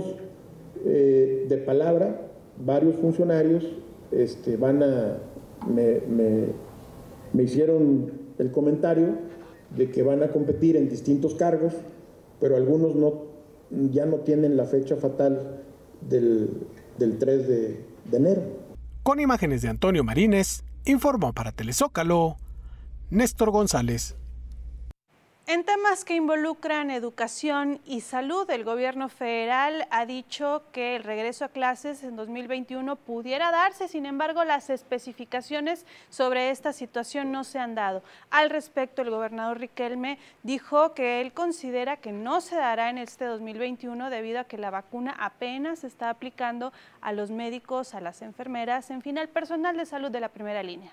eh, de palabra. Varios funcionarios este, van a, me, me, me hicieron el comentario de que van a competir en distintos cargos, pero algunos no, ya no tienen la fecha fatal del, del tres de enero.
Con imágenes de Antonio Marínez, informó para Telezócalo, Néstor González.
En temas que involucran educación y salud, el gobierno federal ha dicho que el regreso a clases en dos mil veintiuno pudiera darse, sin embargo, las especificaciones sobre esta situación no se han dado. Al respecto, el gobernador Riquelme dijo que él considera que no se dará en este dos mil veintiuno debido a que la vacuna apenas se está aplicando a los médicos, a las enfermeras, en fin, al personal de salud de la primera línea.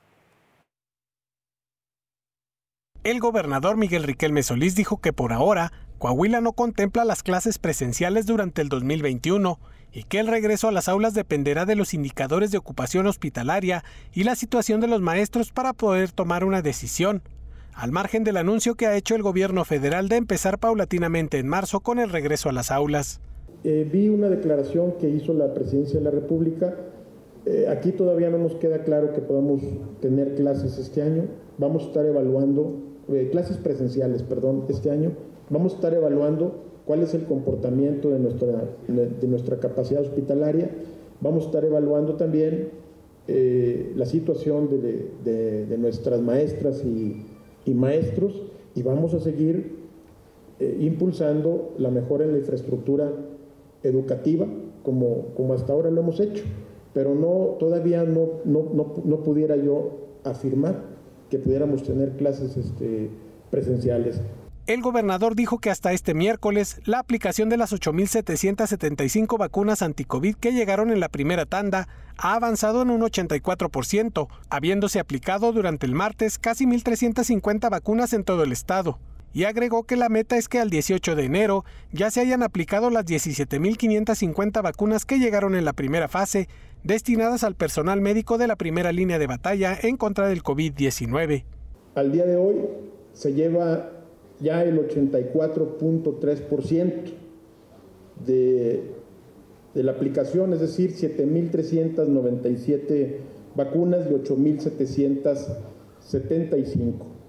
El gobernador Miguel Riquelme Solís dijo que por ahora Coahuila no contempla las clases presenciales durante el dos mil veintiuno y que el regreso a las aulas dependerá de los indicadores de ocupación hospitalaria y la situación de los maestros para poder tomar una decisión, al margen del anuncio que ha hecho el gobierno federal de empezar paulatinamente en marzo con el regreso a las aulas.
Eh, vi una declaración que hizo la Presidencia de la República. Eh, aquí todavía no nos queda claro que podamos tener clases este año. Vamos a estar evaluando Eh, clases presenciales, perdón, este año. Vamos a estar evaluando cuál es el comportamiento de nuestra, de nuestra capacidad hospitalaria. Vamos a estar evaluando también eh, la situación de, de, de nuestras maestras y, y maestros, y vamos a seguir eh, impulsando la mejora en la infraestructura educativa como, como hasta ahora lo hemos hecho, pero no, todavía no, no, no, no pudiera yo afirmar que pudiéramos tener clases este, presenciales.
El gobernador dijo que hasta este miércoles la aplicación de las ocho mil setecientas setenta y cinco vacunas anticovid que llegaron en la primera tanda ha avanzado en un ochenta y cuatro por ciento, habiéndose aplicado durante el martes casi mil trescientas cincuenta vacunas en todo el estado. Y agregó que la meta es que al dieciocho de enero ya se hayan aplicado las diecisiete mil quinientas cincuenta vacunas que llegaron en la primera fase, destinadas al personal médico de la primera línea de batalla en contra del COVID diecinueve.
Al día de hoy se lleva ya el ochenta y cuatro punto tres por ciento de, de la aplicación, es decir, siete mil trescientas noventa y siete vacunas y ocho mil setecientas setenta y cinco.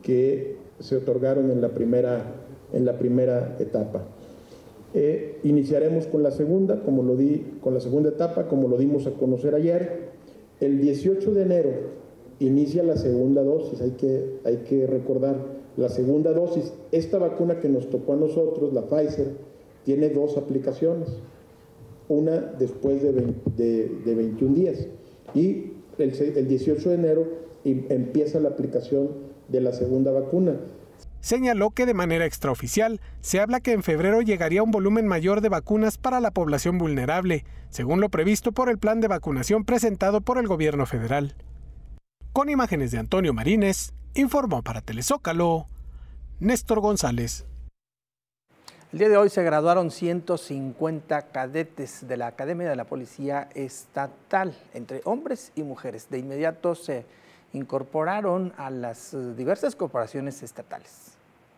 que se otorgaron en la primera, en la primera etapa. Eh, iniciaremos con la segunda, como lo di, con la segunda etapa, como lo dimos a conocer ayer. El dieciocho de enero inicia la segunda dosis, hay que, hay que recordar, la segunda dosis. Esta vacuna que nos tocó a nosotros, la Pfizer, tiene dos aplicaciones, una después de, veinte, de, de veintiún días, y el, el dieciocho de enero empieza la aplicación de la segunda vacuna.
Señaló que de manera extraoficial se habla que en febrero llegaría un volumen mayor de vacunas para la población vulnerable, según lo previsto por el plan de vacunación presentado por el gobierno federal. Con imágenes de Antonio Marínez, informó para Telezócalo, Néstor González.
El día de hoy se graduaron ciento cincuenta cadetes de la Academia de la Policía Estatal, entre hombres y mujeres. De inmediato se incorporaron a las diversas corporaciones estatales.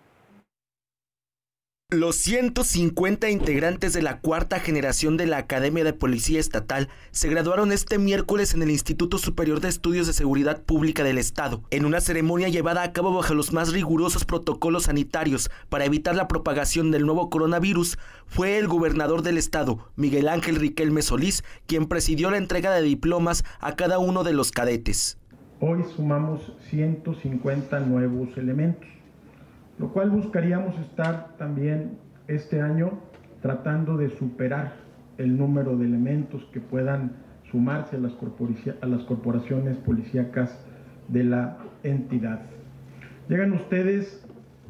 Los ciento cincuenta integrantes de la cuarta generación de la Academia de Policía Estatal se graduaron este miércoles en el Instituto Superior de Estudios de Seguridad Pública del Estado, en una ceremonia llevada a cabo bajo los más rigurosos protocolos sanitarios para evitar la propagación del nuevo coronavirus. Fue el gobernador del estado, Miguel Ángel Riquelme Solís, quien presidió la entrega de diplomas a cada uno de los cadetes.
Hoy sumamos ciento cincuenta nuevos elementos, lo cual buscaríamos estar también este año tratando de superar el número de elementos que puedan sumarse a las, a las corporaciones policíacas de la entidad. Llegan ustedes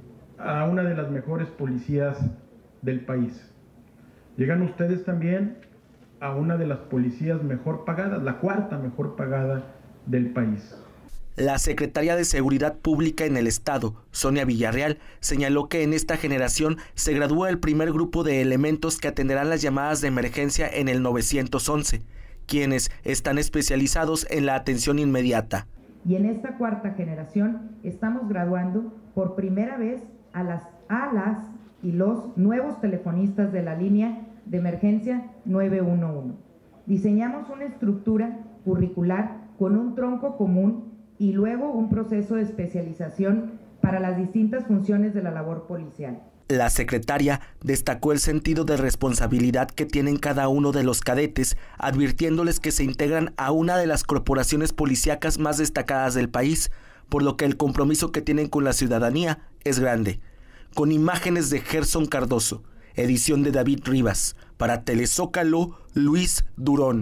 a una de las mejores policías del país. Llegan ustedes también a una de las policías mejor pagadas, la cuarta mejor pagada del país.
La secretaria de Seguridad Pública en el Estado, Sonia Villarreal, señaló que en esta generación se gradúa el primer grupo de elementos que atenderán las llamadas de emergencia en el nueve once, quienes están especializados en la atención inmediata.
Y en esta cuarta generación estamos graduando por primera vez a las, a las y los nuevos telefonistas de la línea de emergencia nueve uno uno. Diseñamos una estructura curricular con un tronco común y luego un proceso de especialización para las distintas funciones de la labor policial.
La secretaria destacó el sentido de responsabilidad que tienen cada uno de los cadetes, advirtiéndoles que se integran a una de las corporaciones policíacas más destacadas del país, por lo que el compromiso que tienen con la ciudadanía es grande. Con imágenes de Gerson Cardoso, edición de David Rivas, para Telezócalo, Luis Durón.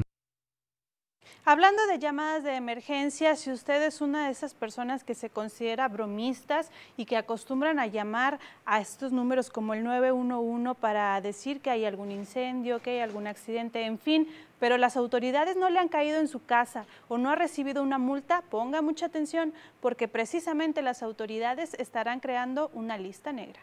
Hablando de llamadas de emergencia, si usted es una de esas personas que se considera bromistas y que acostumbran a llamar a estos números como el nueve uno uno para decir que hay algún incendio, que hay algún accidente, en fin, pero las autoridades no le han caído en su casa o no ha recibido una multa, ponga mucha atención, porque precisamente las autoridades estarán creando una lista negra.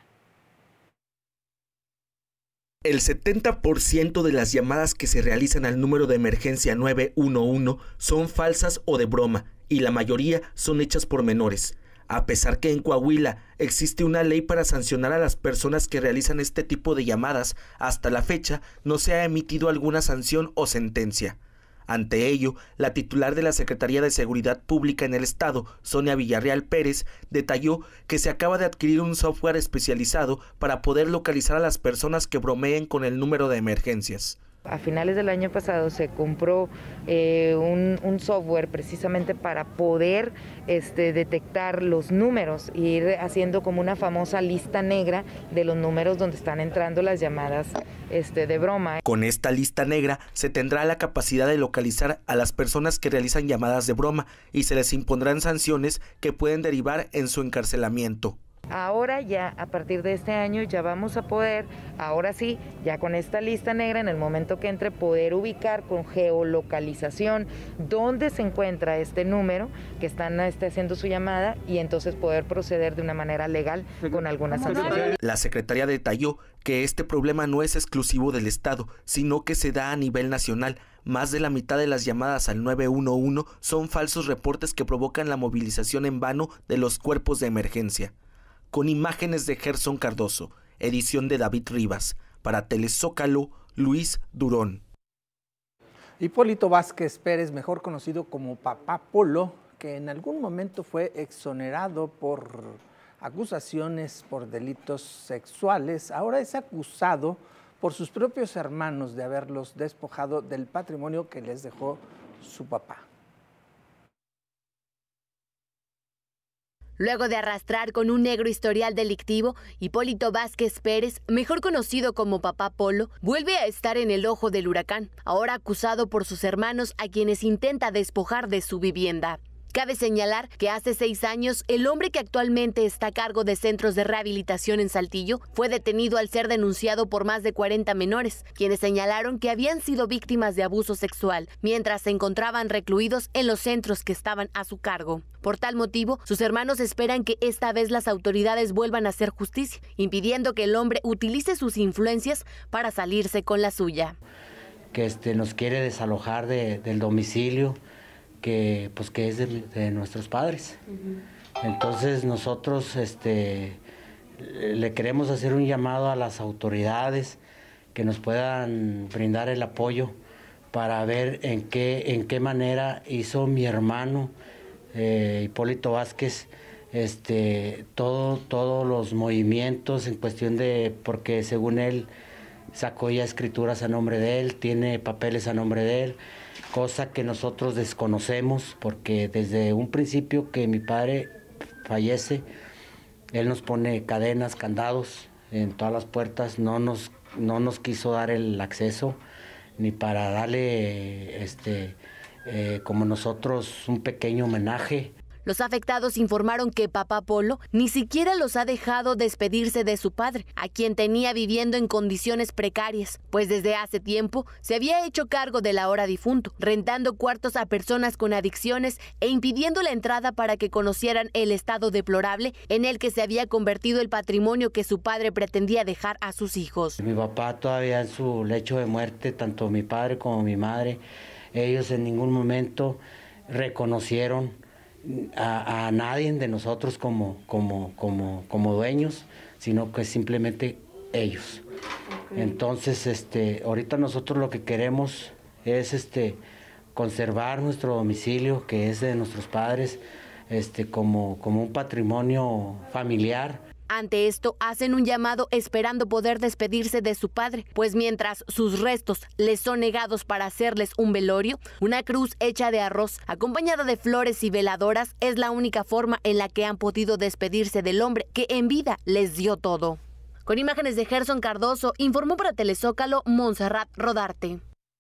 El setenta por ciento de las llamadas que se realizan al número de emergencia nueve uno uno son falsas o de broma, y la mayoría son hechas por menores. A pesar que en Coahuila existe una ley para sancionar a las personas que realizan este tipo de llamadas, hasta la fecha no se ha emitido alguna sanción o sentencia. Ante ello, la titular de la Secretaría de Seguridad Pública en el Estado, Sonia Villarreal Pérez, detalló que se acaba de adquirir un software especializado para poder localizar a las personas que bromeen con el número de emergencias.
A finales del año pasado se compró eh, un, un software precisamente para poder este, detectar los números e ir haciendo como una famosa lista negra de los números donde están entrando las llamadas este, de broma.
Con esta lista negra se tendrá la capacidad de localizar a las personas que realizan llamadas de broma y se les impondrán sanciones que pueden derivar en su encarcelamiento.
Ahora ya, a partir de este año, ya vamos a poder, ahora sí, ya con esta lista negra, en el momento que entre, poder ubicar con geolocalización dónde se encuentra este número que están este, haciendo su llamada y entonces poder proceder de una manera legal con algunas sanciones.
La secretaria detalló que este problema no es exclusivo del Estado, sino que se da a nivel nacional. Más de la mitad de las llamadas al nueve uno uno son falsos reportes que provocan la movilización en vano de los cuerpos de emergencia. Con imágenes de Gerson Cardoso, edición de David Rivas, para Telezócalo, Luis Durón.
Hipólito Vázquez Pérez, mejor conocido como Papá Polo, que en algún momento fue exonerado por acusaciones por delitos sexuales. Ahora es acusado por sus propios hermanos de haberlos despojado del patrimonio que les dejó su papá.
Luego de arrastrar con un negro historial delictivo, Hipólito Vázquez Pérez, mejor conocido como Papá Polo, vuelve a estar en el ojo del huracán, ahora acusado por sus hermanos a quienes intenta despojar de su vivienda. Cabe señalar que hace seis años, el hombre que actualmente está a cargo de centros de rehabilitación en Saltillo fue detenido al ser denunciado por más de cuarenta menores, quienes señalaron que habían sido víctimas de abuso sexual, mientras se encontraban recluidos en los centros que estaban a su cargo. Por tal motivo, sus hermanos esperan que esta vez las autoridades vuelvan a hacer justicia, impidiendo que el hombre utilice sus influencias para salirse con la suya.
Que este, nos quiere desalojar de, del domicilio, que pues que es de, de nuestros padres. Uh-huh. Entonces nosotros este, le queremos hacer un llamado a las autoridades que nos puedan brindar el apoyo para ver en qué, en qué manera hizo mi hermano eh, Hipólito Vázquez este, todo, todos los movimientos en cuestión de, porque según él sacó ya escrituras a nombre de él, tiene papeles a nombre de él, cosa que nosotros desconocemos, porque desde un principio que mi padre fallece, él nos pone cadenas, candados en todas las puertas, no nos, no nos quiso dar el acceso, ni para darle, este, eh, como nosotros, un pequeño homenaje.
Los afectados informaron que Papá Polo ni siquiera los ha dejado despedirse de su padre, a quien tenía viviendo en condiciones precarias, pues desde hace tiempo se había hecho cargo del ahora difunto, rentando cuartos a personas con adicciones e impidiendo la entrada para que conocieran el estado deplorable en el que se había convertido el patrimonio que su padre pretendía dejar a sus hijos.
Mi papá todavía en su lecho de muerte, tanto mi padre como mi madre, ellos en ningún momento reconocieron A, a nadie de nosotros como, como, como, como dueños, sino que simplemente ellos. Okay. Entonces, este, ahorita nosotros lo que queremos es este, conservar nuestro domicilio, que es de nuestros padres, este, como, como un patrimonio familiar.
Ante esto, hacen un llamado esperando poder despedirse de su padre, pues mientras sus restos les son negados para hacerles un velorio, una cruz hecha de arroz, acompañada de flores y veladoras, es la única forma en la que han podido despedirse del hombre que en vida les dio todo. Con imágenes de Gerson Cardoso, informó para Telezócalo Montserrat Rodarte.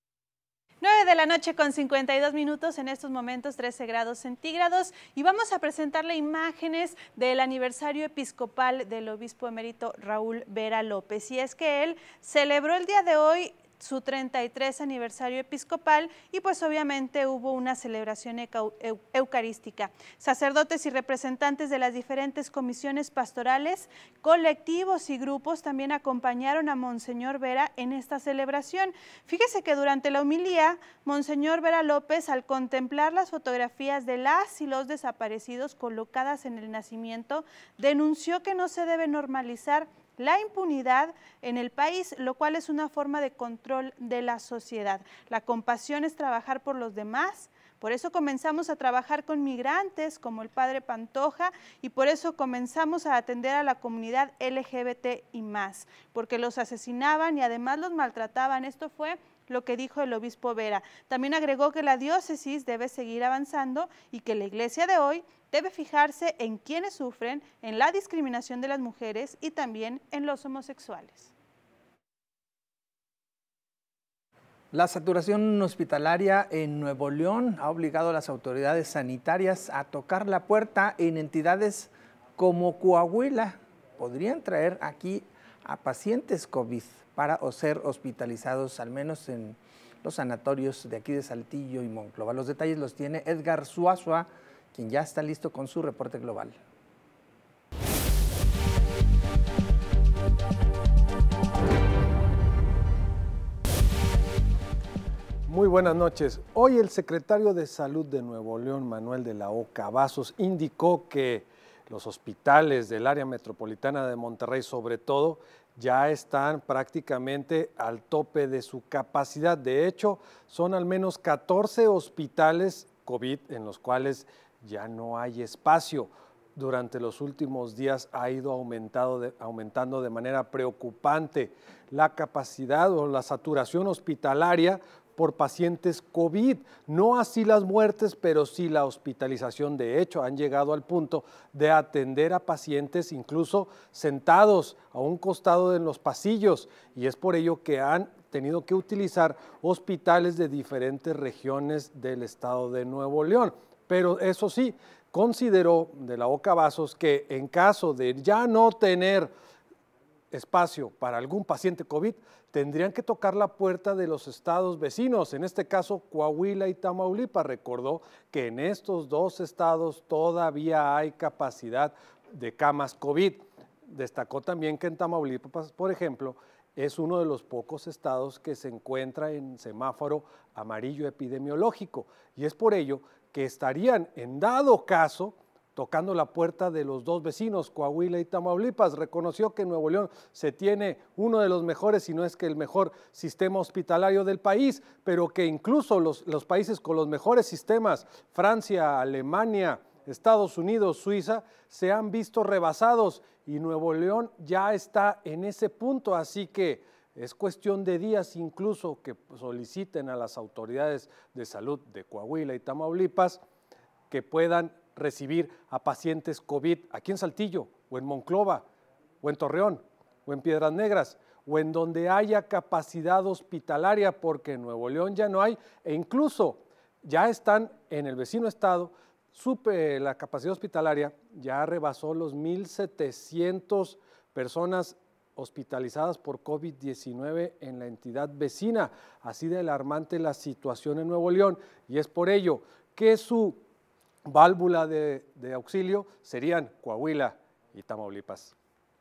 nueve de la noche con cincuenta y dos minutos, en estos momentos trece grados centígrados, y vamos a presentarle imágenes del aniversario episcopal del obispo emérito Raúl Vera López. Y es que él celebró el día de hoy su treinta y tres aniversario episcopal y pues obviamente hubo una celebración eucarística. Sacerdotes y representantes de las diferentes comisiones pastorales, colectivos y grupos también acompañaron a Monseñor Vera en esta celebración. Fíjese que durante la homilía, Monseñor Vera López, al contemplar las fotografías de las y los desaparecidos colocadas en el nacimiento, denunció que no se debe normalizar la impunidad en el país, lo cual es una forma de control de la sociedad. La compasión es trabajar por los demás, por eso comenzamos a trabajar con migrantes como el padre Pantoja y por eso comenzamos a atender a la comunidad L G B T y más, porque los asesinaban y además los maltrataban. Esto fue lo que dijo el obispo Vera. También agregó que la diócesis debe seguir avanzando y que la iglesia de hoy debe fijarse en quienes sufren, en la discriminación de las mujeres y también en los homosexuales.
La saturación hospitalaria en Nuevo León ha obligado a las autoridades sanitarias a tocar la puerta en entidades como Coahuila. Podrían traer aquí a pacientes COVID para o ser hospitalizados, al menos en los sanatorios de aquí de Saltillo y Monclova. Los detalles los tiene Edgar Suazua, quien ya está listo con su reporte global.
Muy buenas noches. Hoy el secretario de Salud de Nuevo León, Manuel de la O. Cavazos, indicó que los hospitales del área metropolitana de Monterrey, sobre todo, ya están prácticamente al tope de su capacidad. De hecho, son al menos catorce hospitales COVID en los cuales ya no hay espacio. durante los últimos días ha ido aumentado de, aumentando de manera preocupante la capacidad o la saturación hospitalaria por pacientes COVID, no así las muertes, pero sí la hospitalización. De hecho, han llegado al punto de atender a pacientes incluso sentados a un costado en los pasillos, y es por ello que han tenido que utilizar hospitales de diferentes regiones del estado de Nuevo León. Pero eso sí, consideró de la O Cavazos que en caso de ya no tener espacio para algún paciente COVID, tendrían que tocar la puerta de los estados vecinos, en este caso Coahuila y Tamaulipas. Recordó que en estos dos estados todavía hay capacidad de camas COVID. Destacó también que en Tamaulipas, por ejemplo, es uno de los pocos estados que se encuentra en semáforo amarillo epidemiológico, y es por ello que estarían, en dado caso, tocando la puerta de los dos vecinos, Coahuila y Tamaulipas. Reconoció que en Nuevo León se tiene uno de los mejores, si no es que el mejor sistema hospitalario del país, pero que incluso los, los países con los mejores sistemas, Francia, Alemania, Estados Unidos, Suiza, se han visto rebasados, y Nuevo León ya está en ese punto, así que es cuestión de días incluso que soliciten a las autoridades de salud de Coahuila y Tamaulipas que puedan recibir a pacientes COVID aquí en Saltillo, o en Monclova, o en Torreón, o en Piedras Negras, o en donde haya capacidad hospitalaria, porque en Nuevo León ya no hay, e incluso ya están en el vecino estado, supe, la capacidad hospitalaria ya rebasó los mil setecientas personas hospitalizadas por COVID diecinueve en la entidad vecina. Así de alarmante la situación en Nuevo León, y es por ello que su válvula de, de auxilio serían Coahuila y Tamaulipas.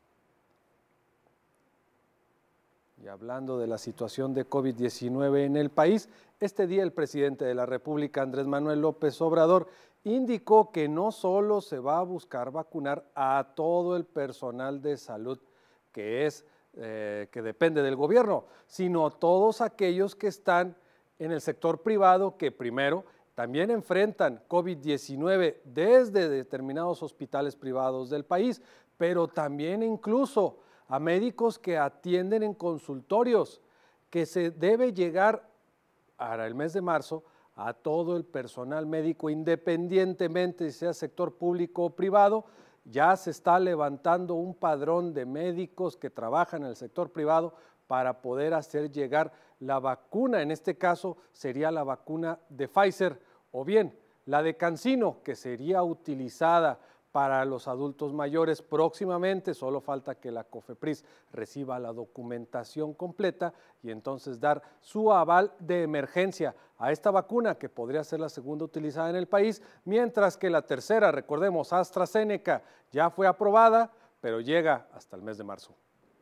Y hablando de la situación de COVID diecinueve en el país, este día el presidente de la República, Andrés Manuel López Obrador, indicó que no solo se va a buscar vacunar a todo el personal de salud que, es, eh, que depende del gobierno, sino todos aquellos que están en el sector privado, que primero también enfrentan COVID diecinueve desde determinados hospitales privados del país, pero también incluso a médicos que atienden en consultorios, que se debe llegar para el mes de marzo a todo el personal médico, independientemente si sea sector público o privado. Ya se está levantando un padrón de médicos que trabajan en el sector privado para poder hacer llegar la vacuna. En este caso sería la vacuna de Pfizer, o bien la de CanSino, que sería utilizada para los adultos mayores próximamente. Solo falta que la COFEPRIS reciba la documentación completa y entonces dar su aval de emergencia a esta vacuna, que podría ser la segunda utilizada en el país, mientras que la tercera, recordemos, AstraZeneca, ya fue aprobada, pero llega hasta el mes de marzo.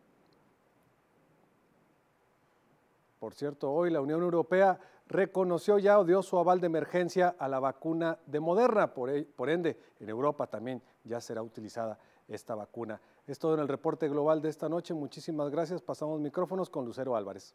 Por cierto, hoy la Unión Europea reconoció ya o dio su aval de emergencia a la vacuna de Moderna, por, por ende, en Europa también ya será utilizada esta vacuna. Es todo en el reporte global de esta noche. Muchísimas gracias. Pasamos micrófonos con Lucero Álvarez.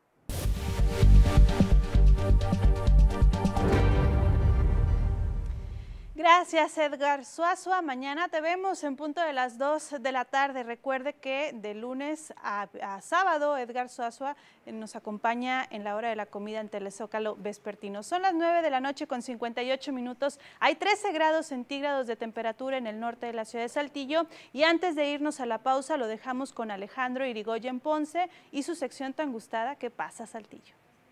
Gracias, Edgar Suazua. Mañana te vemos en punto de las dos de la tarde. Recuerde que de lunes a, a sábado Edgar Suazua nos acompaña en la hora de la comida en Telezócalo Vespertino. Son las nueve de la noche con cincuenta y ocho minutos. Hay trece grados centígrados de temperatura en el norte de la ciudad de Saltillo. Y antes de irnos a la pausa, lo dejamos con Alejandro Irigoyen Ponce y su sección tan gustada, ¿Qué pasa, Saltillo?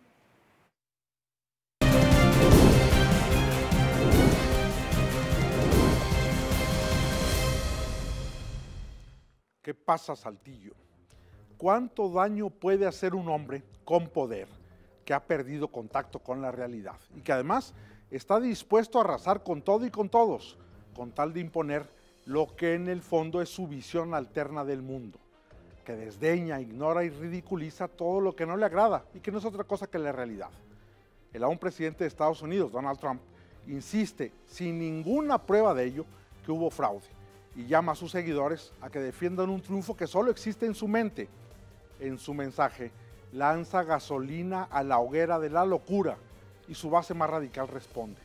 ¿Qué pasa, Saltillo? ¿Cuánto daño puede hacer un hombre con poder que ha perdido contacto con la realidad y que además está dispuesto a arrasar con todo y con todos, con tal de imponer lo que en el fondo es su visión alterna del mundo, que desdeña, ignora y ridiculiza todo lo que no le agrada y que no es otra cosa que la realidad? El aún presidente de Estados Unidos, Donald Trump, insiste sin ninguna prueba de ello que hubo fraude, y llama a sus seguidores a que defiendan un triunfo que solo existe en su mente. En su mensaje, lanza gasolina a la hoguera de la locura y su base más radical responde: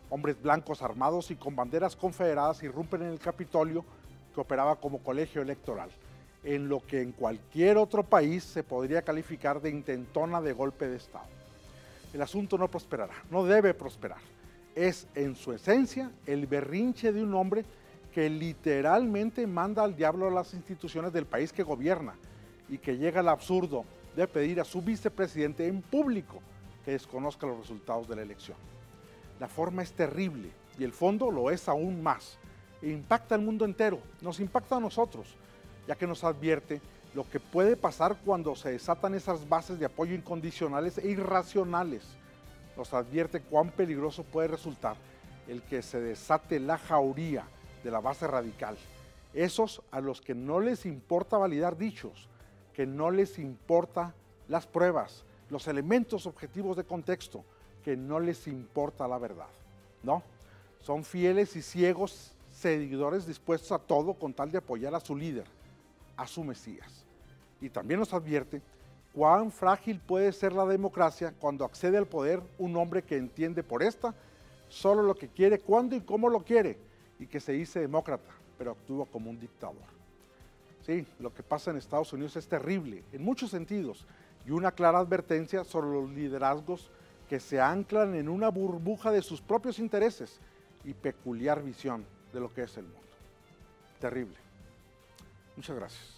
Hombres blancos armados y con banderas confederadas irrumpen en el Capitolio, que operaba como colegio electoral, en lo que en cualquier otro país se podría calificar de intentona de golpe de Estado. El asunto no prosperará, no debe prosperar. Es en su esencia el berrinche de un hombre que literalmente manda al diablo a las instituciones del país que gobierna y que llega al absurdo de pedir a su vicepresidente en público que desconozca los resultados de la elección. La forma es terrible y el fondo lo es aún más. E impacta al mundo entero, nos impacta a nosotros, ya que nos advierte lo que puede pasar cuando se desatan esas bases de apoyo incondicionales e irracionales. Nos advierte cuán peligroso puede resultar el que se desate la jauría de la base radical. Esos a los que no les importa validar dichos, que no les importa las pruebas, los elementos objetivos de contexto, que no les importa la verdad. No, son fieles y ciegos seguidores dispuestos a todo con tal de apoyar a su líder, a su Mesías. Y también nos advierte cuán frágil puede ser la democracia cuando accede al poder un hombre que entiende por esta solo lo que quiere, cuándo y cómo lo quiere, y que se dice demócrata, pero actúa como un dictador. Sí, lo que pasa en Estados Unidos es terrible, en muchos sentidos, y una clara advertencia sobre los liderazgos que se anclan en una burbuja de sus propios intereses y peculiar visión de lo que es el mundo. Terrible. Muchas gracias.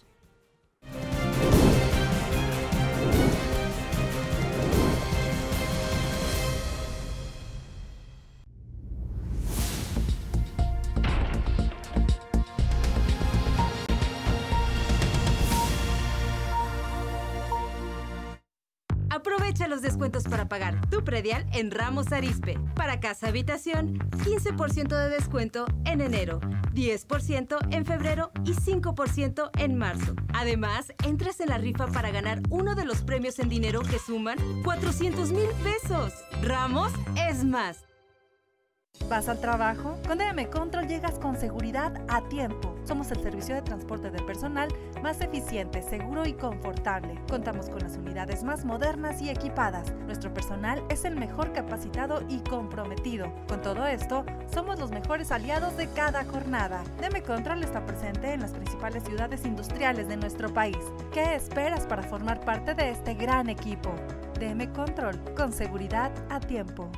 Aprovecha los descuentos para pagar tu predial en Ramos Arizpe. Para casa habitación, quince por ciento de descuento en enero, diez por ciento en febrero y cinco por ciento en marzo. Además, entras en la rifa para ganar uno de los premios en dinero que suman cuatrocientos mil pesos. Ramos es más.
¿Vas al trabajo? Con D M Control llegas con seguridad a tiempo. Somos el servicio de transporte de personal más eficiente, seguro y confortable. Contamos con las unidades más modernas y equipadas. Nuestro personal es el mejor capacitado y comprometido. Con todo esto, somos los mejores aliados de cada jornada. D M Control está presente en las principales ciudades industriales de nuestro país. ¿Qué esperas para formar parte de este gran equipo? D M Control, con seguridad a tiempo.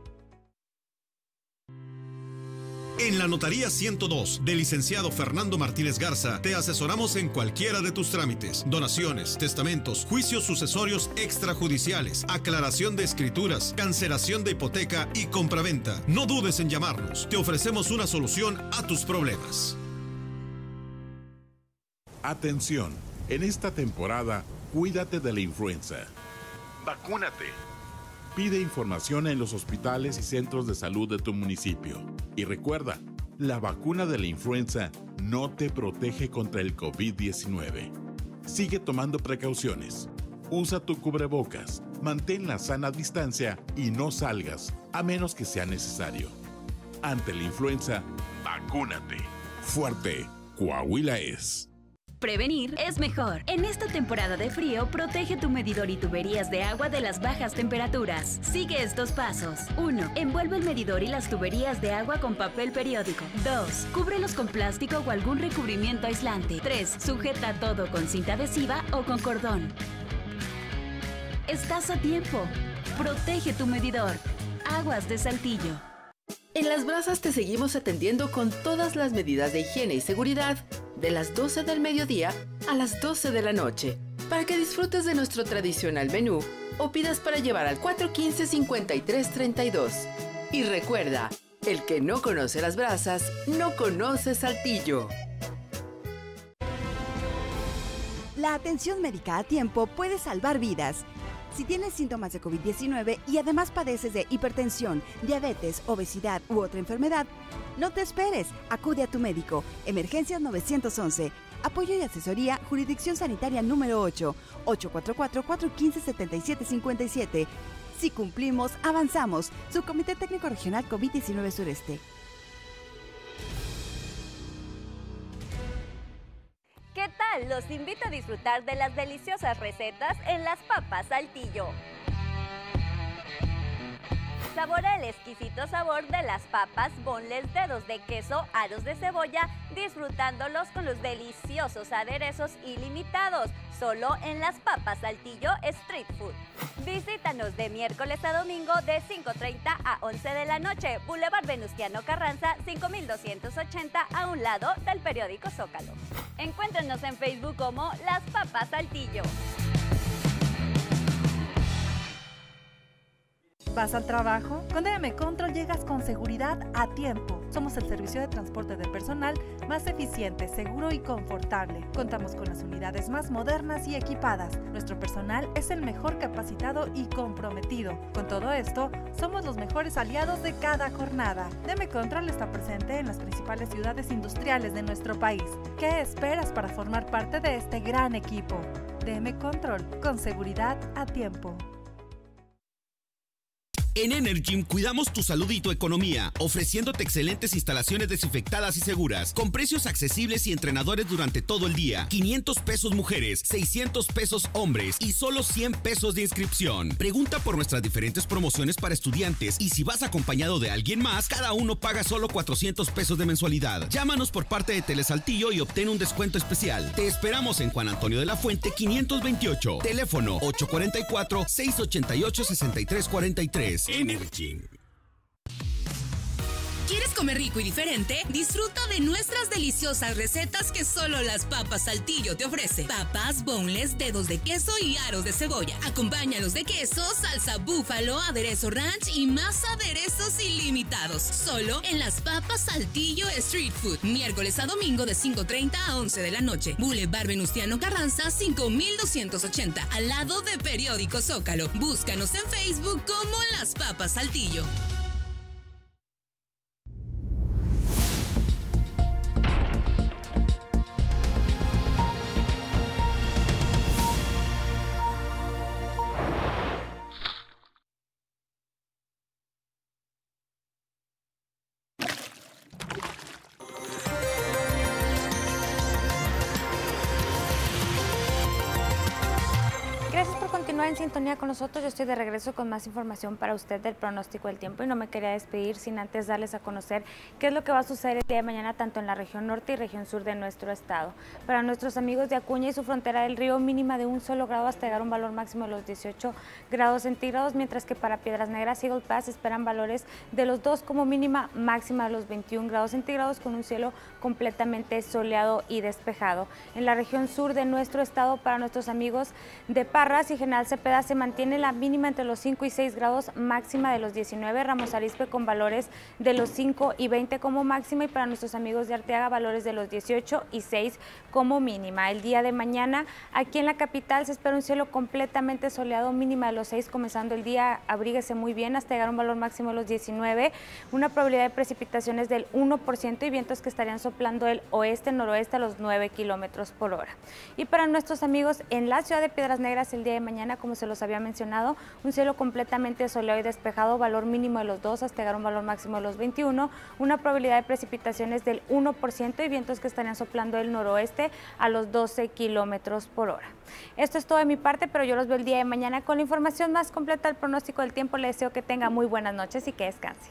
En la Notaría ciento dos del licenciado Fernando Martínez Garza te asesoramos en cualquiera de tus trámites, donaciones, testamentos, juicios sucesorios extrajudiciales, aclaración de escrituras, cancelación de hipoteca y compraventa. No dudes en llamarnos, te ofrecemos una solución a tus problemas.
Atención, en esta temporada, cuídate de la influenza. Vacúnate. Pide información en los hospitales y centros de salud de tu municipio. Y recuerda, la vacuna de la influenza no te protege contra el COVID diecinueve. Sigue tomando precauciones. Usa tu cubrebocas, mantén la sana distancia y no salgas, a menos que sea necesario. Ante la influenza, vacúnate. Fuerte, Coahuila es.
Prevenir es mejor. En esta temporada de frío, protege tu medidor y tuberías de agua de las bajas temperaturas. Sigue estos pasos. uno. Envuelve el medidor y las tuberías de agua con papel periódico. dos. Cúbrelos con plástico o algún recubrimiento aislante. tres. Sujeta todo con cinta adhesiva o con cordón. Estás a tiempo. Protege tu medidor. Aguas de Saltillo.
En Las Brasas te seguimos atendiendo con todas las medidas de higiene y seguridad de las doce del mediodía a las doce de la noche, para que disfrutes de nuestro tradicional menú o pidas para llevar al cuatro uno cinco, cinco tres tres dos. Y recuerda, el que no conoce Las Brasas, no conoce Saltillo.
La atención médica a tiempo puede salvar vidas. Si tienes síntomas de COVID diecinueve y además padeces de hipertensión, diabetes, obesidad u otra enfermedad, no te esperes, acude a tu médico. Emergencias nueve once, apoyo y asesoría, jurisdicción sanitaria número ocho, ocho cuatro cuatro, cuatro uno cinco, siete siete cinco siete. Si cumplimos, avanzamos. Subcomité Técnico Regional COVID diecinueve Sureste.
¿Qué tal? Los invito a disfrutar de las deliciosas recetas en Las Papas Saltillo. Sabora el exquisito sabor de las papas boneless, dedos de queso, aros de cebolla, disfrutándolos con los deliciosos aderezos ilimitados, solo en Las Papas Saltillo Street Food. Visítanos de miércoles a domingo de cinco treinta a once de la noche, Boulevard Venustiano Carranza, cinco mil doscientos ochenta, a un lado del periódico Zócalo. Encuéntrenos en Facebook como Las Papas Saltillo.
¿Vas al trabajo? Con D M Control llegas con seguridad a tiempo. Somos el servicio de transporte de personal más eficiente, seguro y confortable. Contamos con las unidades más modernas y equipadas. Nuestro personal es el mejor capacitado y comprometido. Con todo esto, somos los mejores aliados de cada jornada. D M Control está presente en las principales ciudades industriales de nuestro país. ¿Qué esperas para formar parte de este gran equipo? D M Control, con seguridad a tiempo.
En Energim cuidamos tu salud y tu economía, ofreciéndote excelentes instalaciones desinfectadas y seguras, con precios accesibles y entrenadores durante todo el día. quinientos pesos mujeres, seiscientos pesos hombres y solo cien pesos de inscripción. Pregunta por nuestras diferentes promociones para estudiantes y si vas acompañado de alguien más, cada uno paga solo cuatrocientos pesos de mensualidad. Llámanos por parte de Telesaltillo y obtén un descuento especial. Te esperamos en Juan Antonio de la Fuente quinientos veintiocho. Teléfono ocho cuatro cuatro, seis ocho ocho, seis tres cuatro tres. Energy.
¿Quieres comer rico y diferente? Disfruta de nuestras deliciosas recetas que solo Las Papas Saltillo te ofrece. Papas, boneless, dedos de queso y aros de cebolla. Acompáñalos de queso, salsa búfalo, aderezo ranch y más aderezos ilimitados. Solo en Las Papas Saltillo Street Food. Miércoles a domingo de cinco treinta a once de la noche. Boulevard Venustiano Carranza, cinco mil doscientos ochenta. Al lado de periódico Zócalo. Búscanos en Facebook como Las Papas Saltillo.
En sintonía con nosotros, yo estoy de regreso con más información para usted del pronóstico del tiempo y no me quería despedir sin antes darles a conocer qué es lo que va a suceder el día de mañana tanto en la región norte y región sur de nuestro estado. Para nuestros amigos de Acuña y su frontera del río, mínima de un solo grado hasta llegar a un valor máximo de los dieciocho grados centígrados, mientras que para Piedras Negras y Eagle Pass esperan valores de los dos como mínima, máxima de los veintiún grados centígrados con un cielo completamente soleado y despejado. En la región sur de nuestro estado, para nuestros amigos de Parras y General Cepeda se mantiene la mínima entre los cinco y seis grados, máxima de los diecinueve, Ramos Arizpe con valores de los cinco y veinte como máxima, y para nuestros amigos de Arteaga valores de los dieciocho y seis como mínima. El día de mañana aquí en la capital se espera un cielo completamente soleado, mínima de los seis comenzando el día, abríguese muy bien hasta llegar a un valor máximo de los diecinueve, una probabilidad de precipitaciones del uno por ciento y vientos que estarían soplando del oeste-noroeste a los nueve kilómetros por hora. Y para nuestros amigos en la ciudad de Piedras Negras el día de mañana, como se los había mencionado, un cielo completamente soleado y despejado, valor mínimo de los dos hasta llegar a un valor máximo de los veintiuno, una probabilidad de precipitaciones del uno por ciento y vientos que estarían soplando del noroeste a los doce kilómetros por hora. Esto es todo de mi parte, pero yo los veo el día de mañana con la información más completa del pronóstico del tiempo. Les deseo que tenga muy buenas noches y que descanse.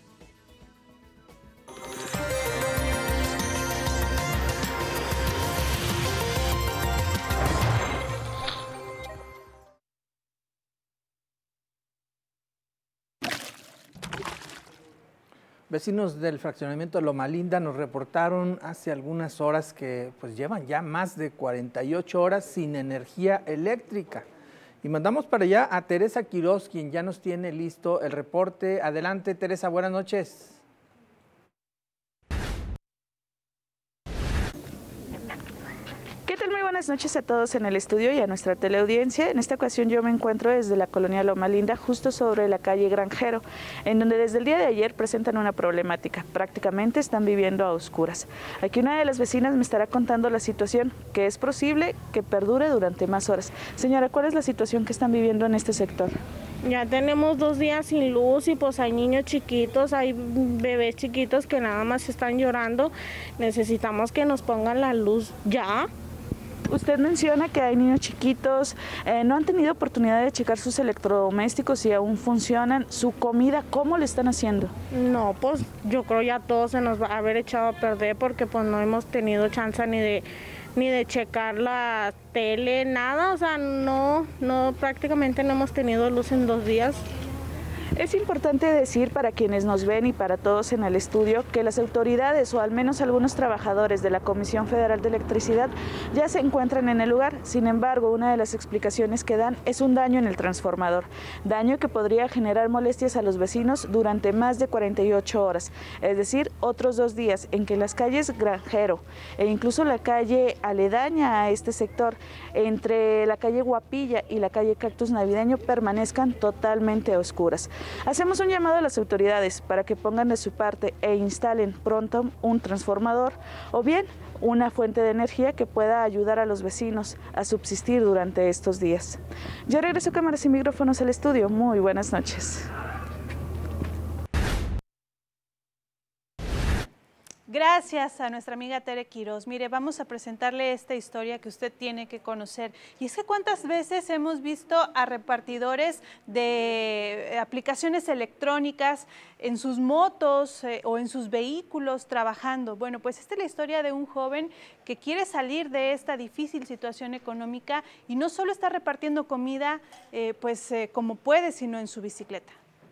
Vecinos del fraccionamiento Loma Linda nos reportaron hace algunas horas que pues llevan ya más de cuarenta y ocho horas sin energía eléctrica. Y mandamos para allá a Teresa Quiroz, quien ya nos tiene listo el reporte. Adelante, Teresa, buenas noches.
¿Qué tal? Muy buenas noches a todos en el estudio y a nuestra teleaudiencia. En esta ocasión yo me encuentro desde la colonia Loma Linda, justo sobre la calle Granjero, en donde desde el día de ayer presentan una problemática. Prácticamente están viviendo a oscuras. Aquí una de las vecinas me estará contando la situación, que es posible que perdure durante más horas. Señora, ¿cuál es la situación que están viviendo en este sector?
Ya tenemos dos días sin luz y pues hay niños chiquitos, hay bebés chiquitos que nada más están llorando. Necesitamos que nos pongan la luz ya.
Usted menciona que hay niños chiquitos, eh, no han tenido oportunidad de checar sus electrodomésticos si aún funcionan. Su comida, ¿cómo le están haciendo?
No, pues yo creo ya todo se nos va a haber echado a perder porque pues no hemos tenido chance ni de ni de checar la tele, nada, o sea, no, no, prácticamente no hemos tenido luz en dos días.
Es importante decir para quienes nos ven y para todos en el estudio que las autoridades o al menos algunos trabajadores de la Comisión Federal de Electricidad ya se encuentran en el lugar. Sin embargo, una de las explicaciones que dan es un daño en el transformador, daño que podría generar molestias a los vecinos durante más de cuarenta y ocho horas, es decir, otros dos días en que las calles Granjero e incluso la calle aledaña a este sector, entre la calle Guapilla y la calle Cactus Navideño, permanezcan totalmente oscuras. Hacemos un llamado a las autoridades para que pongan de su parte e instalen pronto un transformador o bien una fuente de energía que pueda ayudar a los vecinos a subsistir durante estos días. Yo regreso a cámaras y micrófonos al estudio. Muy buenas noches.
Gracias a nuestra amiga Tere Quiroz. Mire, vamos a presentarle esta historia que usted tiene que conocer. Y es que cuántas veces hemos visto a repartidores de aplicaciones electrónicas en sus motos eh, o en sus vehículos trabajando. Bueno, pues esta es la historia de un joven que quiere salir de esta difícil situación económica y no solo está repartiendo comida eh, pues eh, como puede, sino en su bicicleta.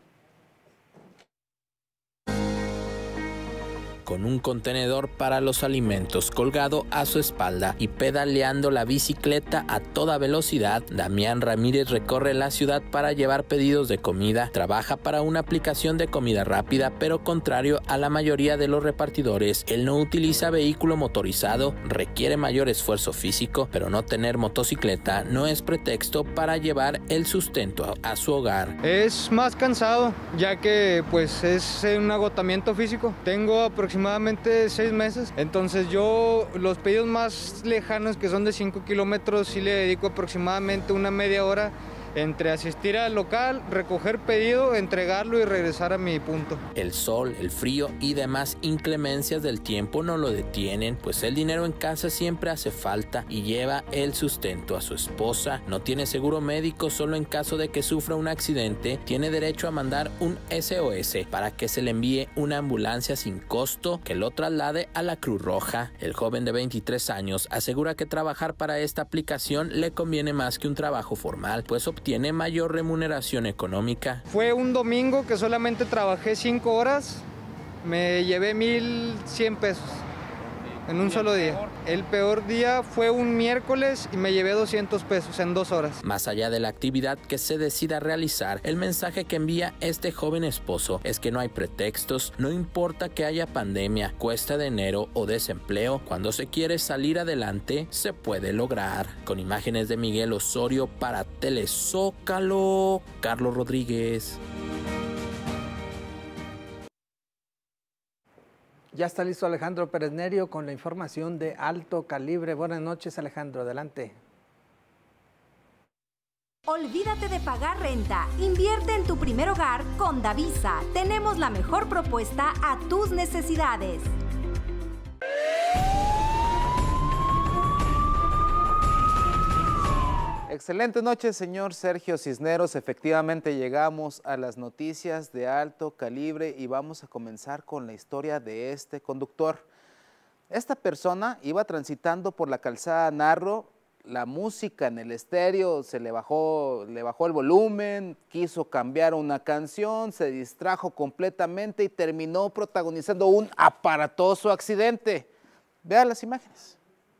Con un contenedor para los alimentos colgado a su espalda y pedaleando la bicicleta a toda velocidad, Damián Ramírez recorre la ciudad para llevar pedidos de comida. Trabaja para una aplicación de comida rápida, pero contrario a la mayoría de los repartidores, él no utiliza vehículo motorizado, requiere mayor esfuerzo físico, pero no tener motocicleta no es pretexto para llevar el sustento a su hogar.
Es más cansado, ya que pues es un agotamiento físico. Tengo aproximadamente aproximadamente seis meses, entonces yo los pedidos más lejanos, que son de cinco kilómetros, sí le dedico aproximadamente una media hora entre asistir al local, recoger pedido, entregarlo y regresar a mi punto.
El sol, el frío y demás inclemencias del tiempo no lo detienen, pues el dinero en casa siempre hace falta y lleva el sustento a su esposa. No tiene seguro médico, solo en caso de que sufra un accidente tiene derecho a mandar un S O S para que se le envíe una ambulancia sin costo que lo traslade a la Cruz Roja. El joven de veintitrés años asegura que trabajar para esta aplicación le conviene más que un trabajo formal, pues tiene mayor remuneración económica.
Fue un domingo que solamente trabajé cinco horas, me llevé mil cien pesos en un solo día. El peor día fue un miércoles y me llevé doscientos pesos en dos horas.
Más allá de la actividad que se decida realizar, el mensaje que envía este joven esposo es que no hay pretextos, no importa que haya pandemia, cuesta de enero o desempleo, cuando se quiere salir adelante, se puede lograr. Con imágenes de Miguel Osorio para Telezócalo, Carlos Rodríguez.
Ya está listo Alejandro Pérez Nerio con la información de alto calibre. Buenas noches, Alejandro, adelante.
Olvídate de pagar renta, invierte en tu primer hogar con Davisa. Tenemos la mejor propuesta a tus necesidades.
Excelente noche, señor Sergio Cisneros. Efectivamente llegamos a las noticias de alto calibre y vamos a comenzar con la historia de este conductor. Esta persona iba transitando por la calzada Narro, la música en el estéreo se le bajó, le bajó el volumen, quiso cambiar una canción, se distrajo completamente y terminó protagonizando un aparatoso accidente. Vea las imágenes.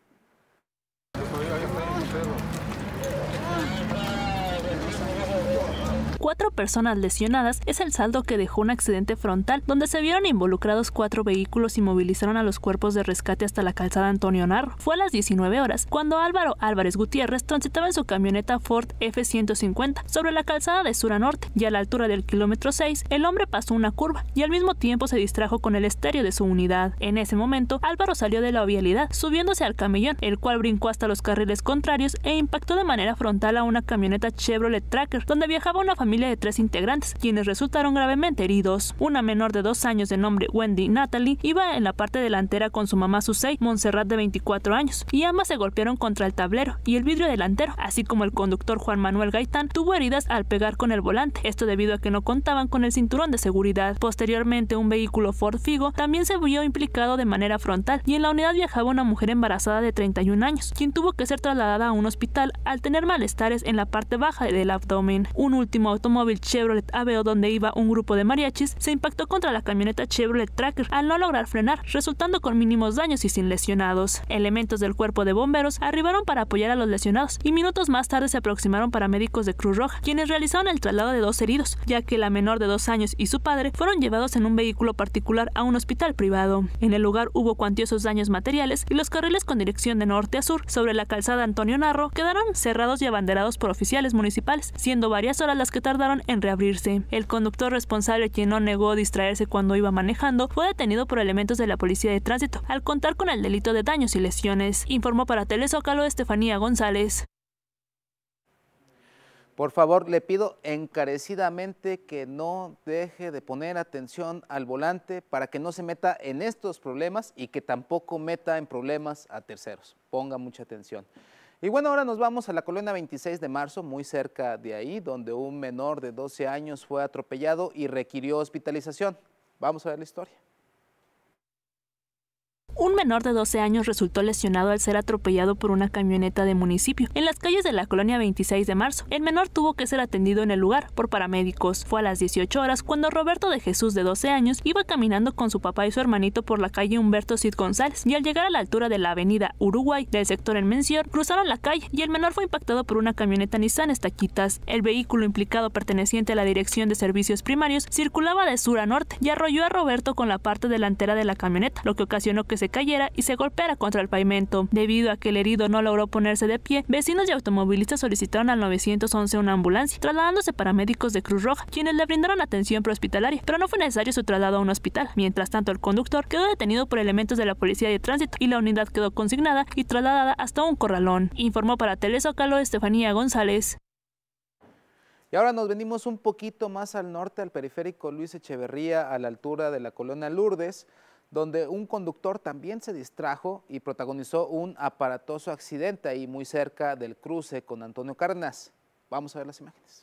Cuatro personas lesionadas es el saldo que dejó un accidente frontal donde se vieron involucrados cuatro vehículos y movilizaron a los cuerpos de rescate hasta la calzada Antonio Narro. Fue a las diecinueve horas, cuando Álvaro Álvarez Gutiérrez transitaba en su camioneta Ford F ciento cincuenta sobre la calzada de sur a norte, y a la altura del kilómetro seis, el hombre pasó una curva y al mismo tiempo se distrajo con el estéreo de su unidad. En ese momento, Álvaro salió de la vialidad, subiéndose al camellón, el cual brincó hasta los carriles contrarios e impactó de manera frontal a una camioneta Chevrolet Tracker, donde viajaba una familia familia de tres integrantes, quienes resultaron gravemente heridos. Una menor de dos años de nombre Wendy Natalie iba en la parte delantera con su mamá Susei Montserrat de veinticuatro años, y ambas se golpearon contra el tablero y el vidrio delantero, así como el conductor Juan Manuel Gaitán tuvo heridas al pegar con el volante, esto debido a que no contaban con el cinturón de seguridad. Posteriormente, un vehículo Ford Figo también se vio implicado de manera frontal, y en la unidad viajaba una mujer embarazada de treinta y un años, quien tuvo que ser trasladada a un hospital al tener malestares en la parte baja del abdomen. Un último automóvil Chevrolet Aveo, donde iba un grupo de mariachis, se impactó contra la camioneta Chevrolet Tracker al no lograr frenar, resultando con mínimos daños y sin lesionados. Elementos del cuerpo de bomberos arribaron para apoyar a los lesionados, y minutos más tarde se aproximaron paramédicos de Cruz Roja, quienes realizaron el traslado de dos heridos, ya que la menor de dos años y su padre fueron llevados en un vehículo particular a un hospital privado. En el lugar hubo cuantiosos daños materiales, y los carriles con dirección de norte a sur sobre la calzada Antonio Narro quedaron cerrados y abanderados por oficiales municipales, siendo varias horas las que tardaron en reabrirse. El conductor responsable, quien no negó distraerse cuando iba manejando, fue detenido por elementos de la Policía de Tránsito al contar con el delito de daños y lesiones. Informó para Telezócalo Estefanía González.
Por favor, le pido encarecidamente que no deje de poner atención al volante para que no se meta en estos problemas y que tampoco meta en problemas a terceros. Ponga mucha atención. Y bueno, ahora nos vamos a la colonia veintiséis de marzo, muy cerca de ahí, donde un menor de doce años fue atropellado y requirió hospitalización. Vamos a ver la historia.
Un menor de doce años resultó lesionado al ser atropellado por una camioneta de municipio en las calles de la colonia veintiséis de marzo. El menor tuvo que ser atendido en el lugar por paramédicos. Fue a las dieciocho horas cuando Roberto de Jesús, de doce años, iba caminando con su papá y su hermanito por la calle Humberto Cid González, y al llegar a la altura de la avenida Uruguay del sector en mención, cruzaron la calle y el menor fue impactado por una camioneta Nissan Estaquitas. El vehículo implicado, perteneciente a la Dirección de Servicios Primarios, circulaba de sur a norte y arrolló a Roberto con la parte delantera de la camioneta, lo que ocasionó que se cayera y se golpeara contra el pavimento. Debido a que el herido no logró ponerse de pie, vecinos y automovilistas solicitaron al nueve once una ambulancia, trasladándose paramédicos de Cruz Roja, quienes le brindaron atención prehospitalaria, pero no fue necesario su traslado a un hospital. Mientras tanto, el conductor quedó detenido por elementos de la Policía de Tránsito y la unidad quedó consignada y trasladada hasta un corralón. Informó para Telezócalo Estefanía González.
Y ahora nos venimos un poquito más al norte, al periférico Luis Echeverría, a la altura de la colonia Lourdes, donde un conductor también se distrajo y protagonizó un aparatoso accidente ahí muy cerca del cruce con Antonio Cárdenas. Vamos a ver las imágenes.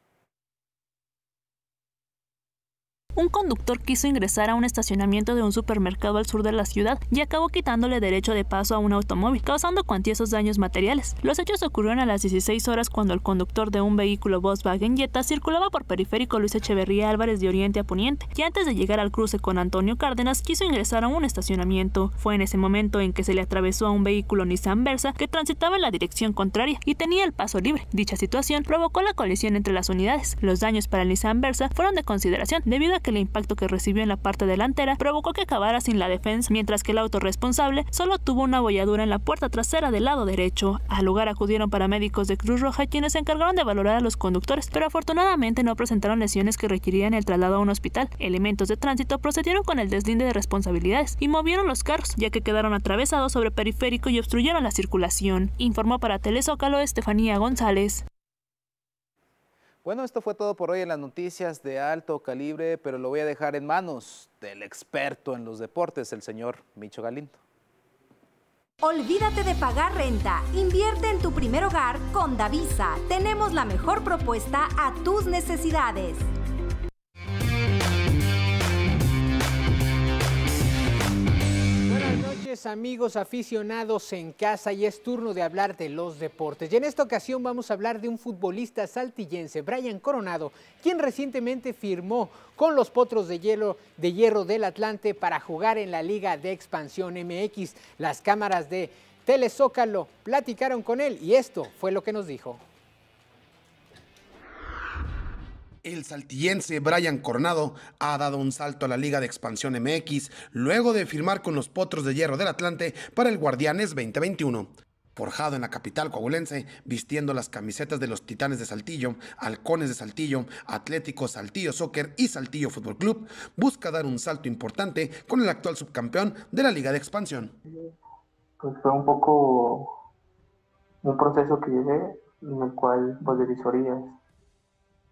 Un conductor quiso ingresar a un estacionamiento de un supermercado al sur de la ciudad y acabó quitándole derecho de paso a un automóvil, causando cuantiosos daños materiales. Los hechos ocurrieron a las dieciséis horas cuando el conductor de un vehículo Volkswagen Jetta circulaba por periférico Luis Echeverría Álvarez de oriente a poniente, y antes de llegar al cruce con Antonio Cárdenas quiso ingresar a un estacionamiento. Fue en ese momento en que se le atravesó a un vehículo Nissan Versa que transitaba en la dirección contraria y tenía el paso libre. Dicha situación provocó la colisión entre las unidades. Los daños para el Nissan Versa fueron de consideración debido a que el impacto que recibió en la parte delantera provocó que acabara sin la defensa, mientras que el auto responsable solo tuvo una abolladura en la puerta trasera del lado derecho. Al lugar acudieron paramédicos de Cruz Roja, quienes se encargaron de valorar a los conductores, pero afortunadamente no presentaron lesiones que requerían el traslado a un hospital. Elementos de tránsito procedieron con el deslinde de responsabilidades y movieron los carros, ya que quedaron atravesados sobre periférico y obstruyeron la circulación. Informó para Telezócalo Estefanía González.
Bueno, esto fue todo por hoy en las noticias de alto calibre, pero lo voy a dejar en manos del experto en los deportes, el señor Micho Galindo.
Olvídate de pagar renta. Invierte en tu primer hogar con Davisa. Tenemos la mejor propuesta a tus necesidades.
Buenas noches, amigos aficionados en casa, y es turno de hablar de los deportes. Y en esta ocasión vamos a hablar de un futbolista saltillense, Brian Coronado, quien recientemente firmó con los Potros de Hierro, de Hierro del Atlante para jugar en la Liga de Expansión M X. Las cámaras de Telezócalo platicaron con él y esto fue lo que nos dijo.
El saltillense Brian Coronado ha dado un salto a la Liga de Expansión M X luego de firmar con los Potros de Hierro del Atlante para el Guardianes veinte veintiuno. Forjado en la capital coahuilense, vistiendo las camisetas de los Titanes de Saltillo, Halcones de Saltillo, Atlético Saltillo Soccer y Saltillo Fútbol Club, busca dar un salto importante con el actual subcampeón de la Liga de Expansión.
Pues fue un poco un proceso que llevé en el cual, pues, de visorías,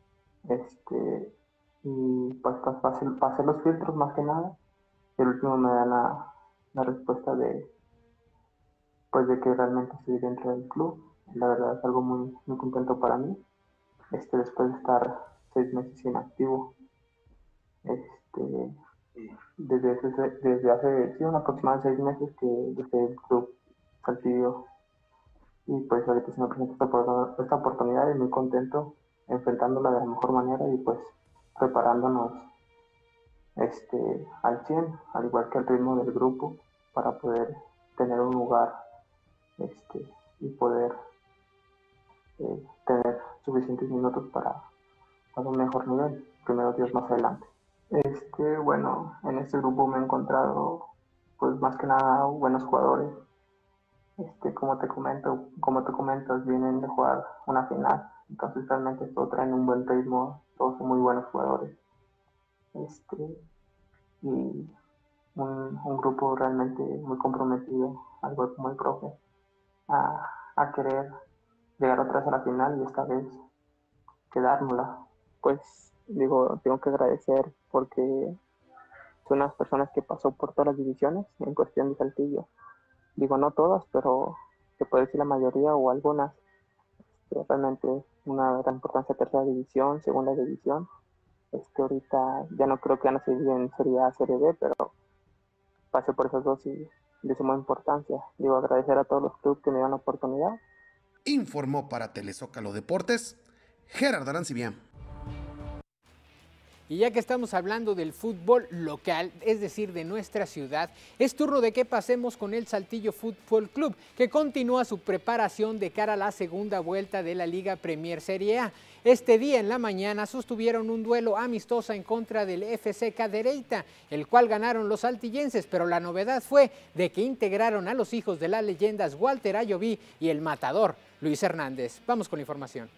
este, y pues pasé, pasé los filtros más que nada, y el último me da la, la respuesta de, pues de que realmente estoy dentro del club. La verdad es algo muy, muy contento para mí, este, después de estar seis meses inactivo, este, desde, ese, desde hace, sí, una aproximada seis meses que dejé el club Saltillo, y pues ahorita se me presenta esta, esta oportunidad y muy contento, enfrentándola de la mejor manera y pues preparándonos este, al cien, al igual que el ritmo del grupo, para poder tener un lugar este, y poder eh, tener suficientes minutos para, para un mejor nivel, primero Dios más adelante. Este, bueno, en este grupo me he encontrado pues más que nada buenos jugadores. Este, como te comento, como te comentas, vienen de jugar una final, entonces realmente todos traen un buen ritmo, todos son muy buenos jugadores. Este, y un, un grupo realmente muy comprometido, al igual como el profe, a, a querer llegar otra vez a la final y esta vez quedárnosla. Pues digo, tengo que agradecer porque son unas personas que pasó por todas las divisiones en cuestión de Saltillo. Digo, no todas, pero se puede decir la mayoría o algunas. Este, realmente una gran importancia, tercera división, segunda división. Este, ahorita ya no creo que van a seguir en Serie A, Serie B, pero pasé por esas dos y de suma importancia. Digo, agradecer a todos los clubes que me dan la oportunidad.
Informó para Telezócalo Deportes, Gerardo Arancibia.
Y ya que estamos hablando del fútbol local, es decir, de nuestra ciudad, es turno de que pasemos con el Saltillo Fútbol Club, que continúa su preparación de cara a la segunda vuelta de la Liga Premier Serie A. Este día en la mañana sostuvieron un duelo amistoso en contra del F C Cadereyta, el cual ganaron los saltillenses, pero la novedad fue de que integraron a los hijos de las leyendas Walter Ayoví y el matador Luis Hernández. Vamos con la información.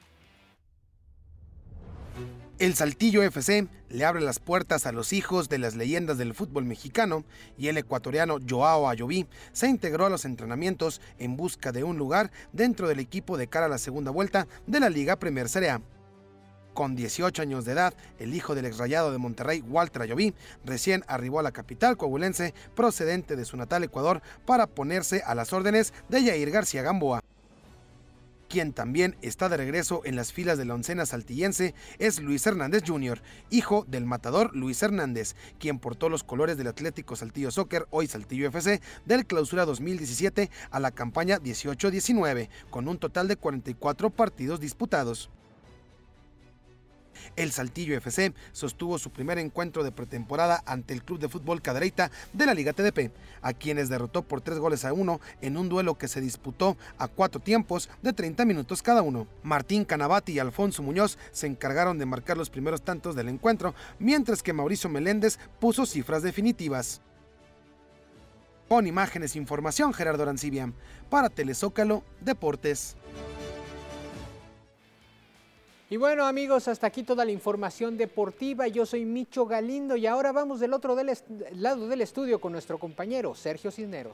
El Saltillo F C le abre las puertas a los hijos de las leyendas del fútbol mexicano y el ecuatoriano Joao Ayoví se integró a los entrenamientos en busca de un lugar dentro del equipo de cara a la segunda vuelta de la Liga Premier Serie A. Con dieciocho años de edad, el hijo del exrayado de Monterrey, Walter Ayoví, recién arribó a la capital coahuilense procedente de su natal Ecuador para ponerse a las órdenes de Yair García Gamboa. Quien también está de regreso en las filas de la oncena saltillense es Luis Hernández junior, hijo del matador Luis Hernández, quien portó los colores del Atlético Saltillo Soccer, hoy Saltillo F C, del Clausura dos mil diecisiete a la campaña dieciocho diecinueve, con un total de cuarenta y cuatro partidos disputados. El Saltillo F C sostuvo su primer encuentro de pretemporada ante el Club de Fútbol Cadereyta de la Liga T D P, a quienes derrotó por tres goles a uno en un duelo que se disputó a cuatro tiempos de treinta minutos cada uno. Martín Canavati y Alfonso Muñoz se encargaron de marcar los primeros tantos del encuentro, mientras que Mauricio Meléndez puso cifras definitivas. Con imágenes e información, Gerardo Arancibia, para Telezócalo Deportes.
Y bueno, amigos, hasta aquí toda la información deportiva. Yo soy Micho Galindo y ahora vamos del otro del lado del estudio con nuestro compañero Sergio Cisneros.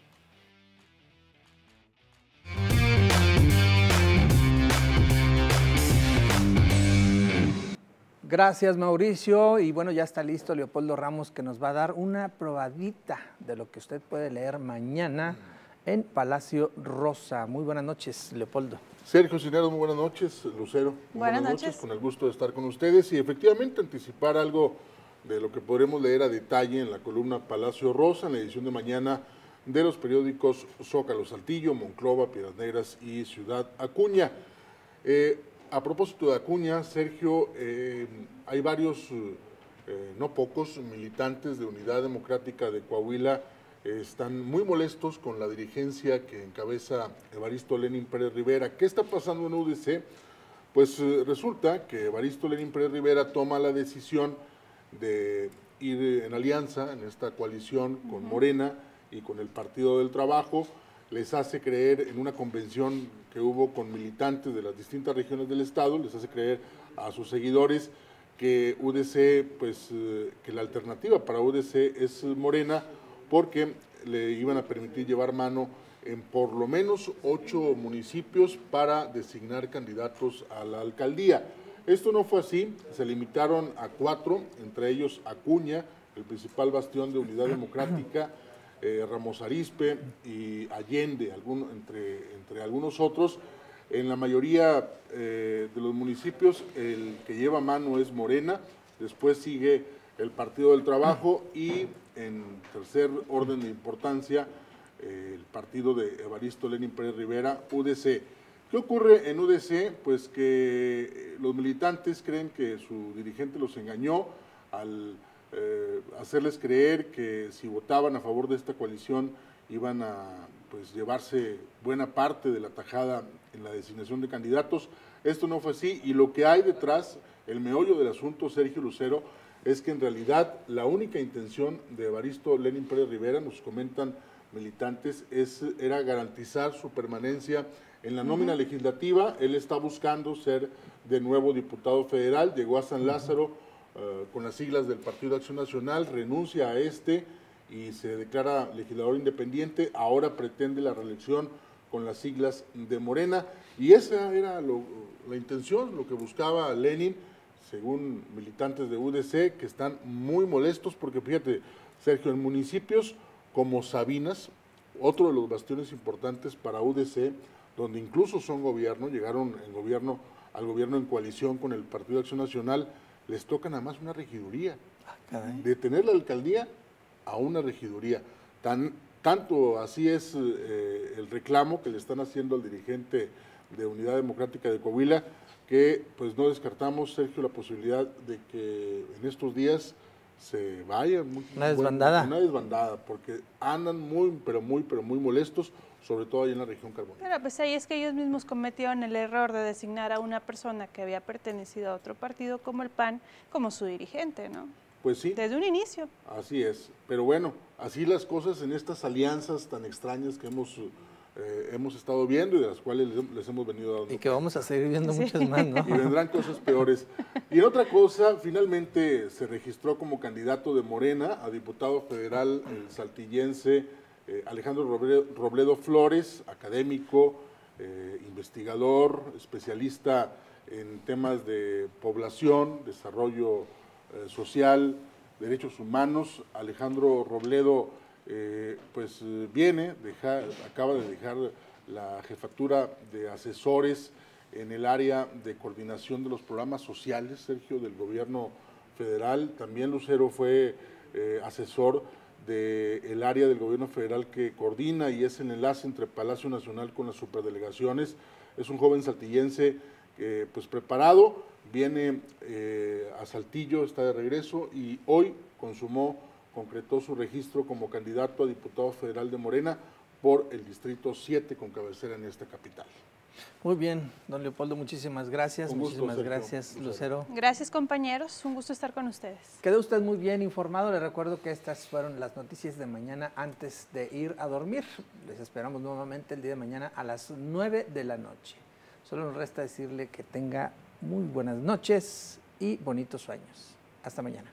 Gracias, Mauricio. Y bueno, ya está listo Leopoldo Ramos, que nos va a dar una probadita de lo que usted puede leer mañana en Palacio Rosa. Muy buenas noches, Leopoldo.
Sergio Cisneros, muy buenas noches. Lucero, muy buenas, buenas noches. noches. Con el gusto de estar con ustedes y efectivamente anticipar algo de lo que podremos leer a detalle en la columna Palacio Rosa, en la edición de mañana de los periódicos Zócalo Saltillo, Monclova, Piedras Negras y Ciudad Acuña. Eh, a propósito de Acuña, Sergio, eh, hay varios, eh, no pocos, militantes de Unidad Democrática de Coahuila están muy molestos con la dirigencia que encabeza Evaristo Lenin Pérez Rivera. ¿Qué está pasando en U D C? Pues eh, resulta que Evaristo Lenin Pérez Rivera toma la decisión de ir en alianza en esta coalición con Morena y con el Partido del Trabajo. Les hace creer en una convención que hubo con militantes de las distintas regiones del estado, les hace creer a sus seguidores que U D C, pues eh, que la alternativa para U D C es Morena, porque le iban a permitir llevar mano en por lo menos ocho municipios para designar candidatos a la alcaldía. Esto no fue así, se limitaron a cuatro, entre ellos Acuña, el principal bastión de Unidad Democrática, eh, Ramos Arizpe y Allende, alguno, entre, entre algunos otros. En la mayoría eh, de los municipios el que lleva mano es Morena, después sigue el Partido del Trabajo y en tercer orden de importancia eh, el partido de Evaristo Lenin Pérez Rivera, U D C. ¿Qué ocurre en U D C? Pues que los militantes creen que su dirigente los engañó al eh, hacerles creer que si votaban a favor de esta coalición iban a pues, llevarse buena parte de la tajada en la designación de candidatos. Esto no fue así y lo que hay detrás, el meollo del asunto, Sergio Lucero, es que en realidad la única intención de Evaristo Lenin Pérez Rivera, nos comentan militantes, es, era garantizar su permanencia en la nómina uh-huh. legislativa. Él está buscando ser de nuevo diputado federal, llegó a San Lázaro uh, con las siglas del Partido Acción Nacional, renuncia a este y se declara legislador independiente, ahora pretende la reelección con las siglas de Morena, y esa era lo, la intención, lo que buscaba Lenin, según militantes de U D C, que están muy molestos, porque fíjate, Sergio, en municipios como Sabinas, otro de los bastiones importantes para U D C, donde incluso son gobierno, llegaron en gobierno, al gobierno en coalición con el Partido Acción Nacional, les toca nada más una regiduría, ah, de tener la alcaldía a una regiduría. Tan, tanto así es eh, el reclamo que le están haciendo al dirigente de Unidad Democrática de Coahuila, que pues no descartamos, Sergio, la posibilidad de que en estos días se vaya. Muy,
una desbandada.
Bueno, una desbandada, porque andan muy, pero muy, pero muy molestos, sobre todo ahí en la región carbonera.
Pero pues ahí es que ellos mismos cometieron el error de designar a una persona que había pertenecido a otro partido como el P A N como su dirigente, ¿no?
Pues sí.
Desde un inicio.
Así es. Pero bueno, así las cosas en estas alianzas tan extrañas que hemos, eh, hemos estado viendo y de las cuales les, les hemos venido dando.
Y que vamos a seguir viendo sí. muchas más, ¿no?
Y vendrán cosas peores. Y en otra cosa, finalmente se registró como candidato de Morena a diputado federal el saltillense eh, Alejandro Robledo, Robledo Flores, académico, eh, investigador, especialista en temas de población, desarrollo eh, social, derechos humanos. Alejandro Robledo eh, pues eh, viene, deja, acaba de dejar la jefatura de asesores en el área de coordinación de los programas sociales, Sergio, del gobierno federal. También Lucero fue eh, asesor del área del gobierno federal que coordina y es el enlace entre Palacio Nacional con las superdelegaciones. Es un joven saltillense eh, pues preparado, viene eh, a Saltillo, está de regreso y hoy consumó, concretó su registro como candidato a diputado federal de Morena por el Distrito siete con cabecera en esta capital.
Muy bien, don Leopoldo, muchísimas gracias. Un gusto, muchísimas Sergio. Gracias, Lucero.
Gracias, compañeros. Un gusto estar con ustedes.
Quedó usted muy bien informado. Le recuerdo que estas fueron las noticias de mañana antes de ir a dormir. Les esperamos nuevamente el día de mañana a las nueve de la noche. Solo nos resta decirle que tenga muy buenas noches y bonitos sueños. Hasta mañana.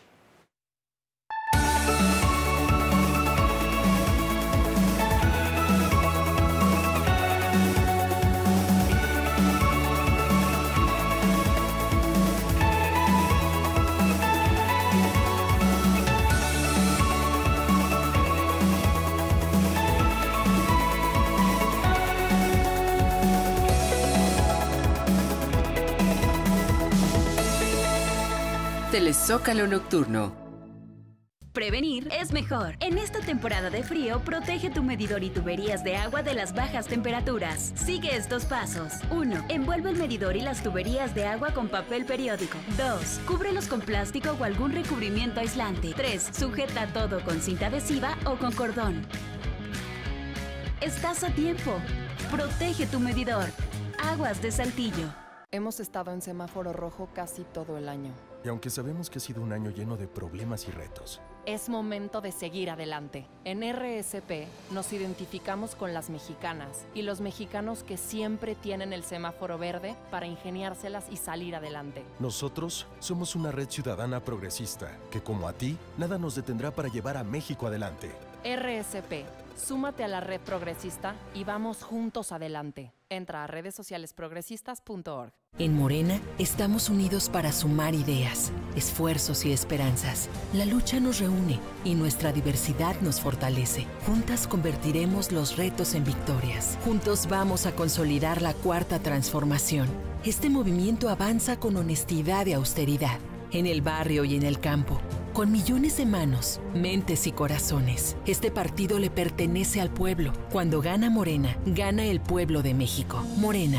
Telezócalo Nocturno.
Prevenir es mejor. En esta temporada de frío, protege tu medidor y tuberías de agua de las bajas temperaturas. Sigue estos pasos. uno. Envuelve el medidor y las tuberías de agua con papel periódico. dos. Cúbrelos con plástico o algún recubrimiento aislante. tres. Sujeta todo con cinta adhesiva o con cordón. Estás a tiempo. Protege tu medidor. Aguas de Saltillo.
Hemos estado en semáforo rojo casi todo el año.
Y aunque sabemos que ha sido un año lleno de problemas y retos,
es momento de seguir adelante. En R S P nos identificamos con las mexicanas y los mexicanos que siempre tienen el semáforo verde para ingeniárselas y salir adelante.
Nosotros somos una red ciudadana progresista que, como a ti, nada nos detendrá para llevar a México adelante.
R S P, súmate a la red progresista y vamos juntos adelante. Entra a redes sociales progresistas punto org.
En Morena estamos unidos para sumar ideas, esfuerzos y esperanzas. La lucha nos reúne y nuestra diversidad nos fortalece. Juntas convertiremos los retos en victorias. Juntos vamos a consolidar la cuarta transformación. Este movimiento avanza con honestidad y austeridad, en el barrio y en el campo, con millones de manos, mentes y corazones. Este partido le pertenece al pueblo. Cuando gana Morena, gana el pueblo de México. Morena.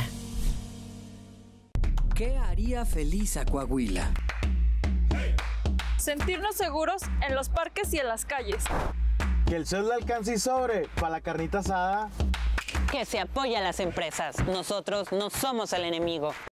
¿Qué haría feliz a Coahuila?
Sentirnos seguros en los parques y en las calles.
Que el sol le alcance y sobre para la carnita asada.
Que se apoye a las empresas. Nosotros no somos el enemigo.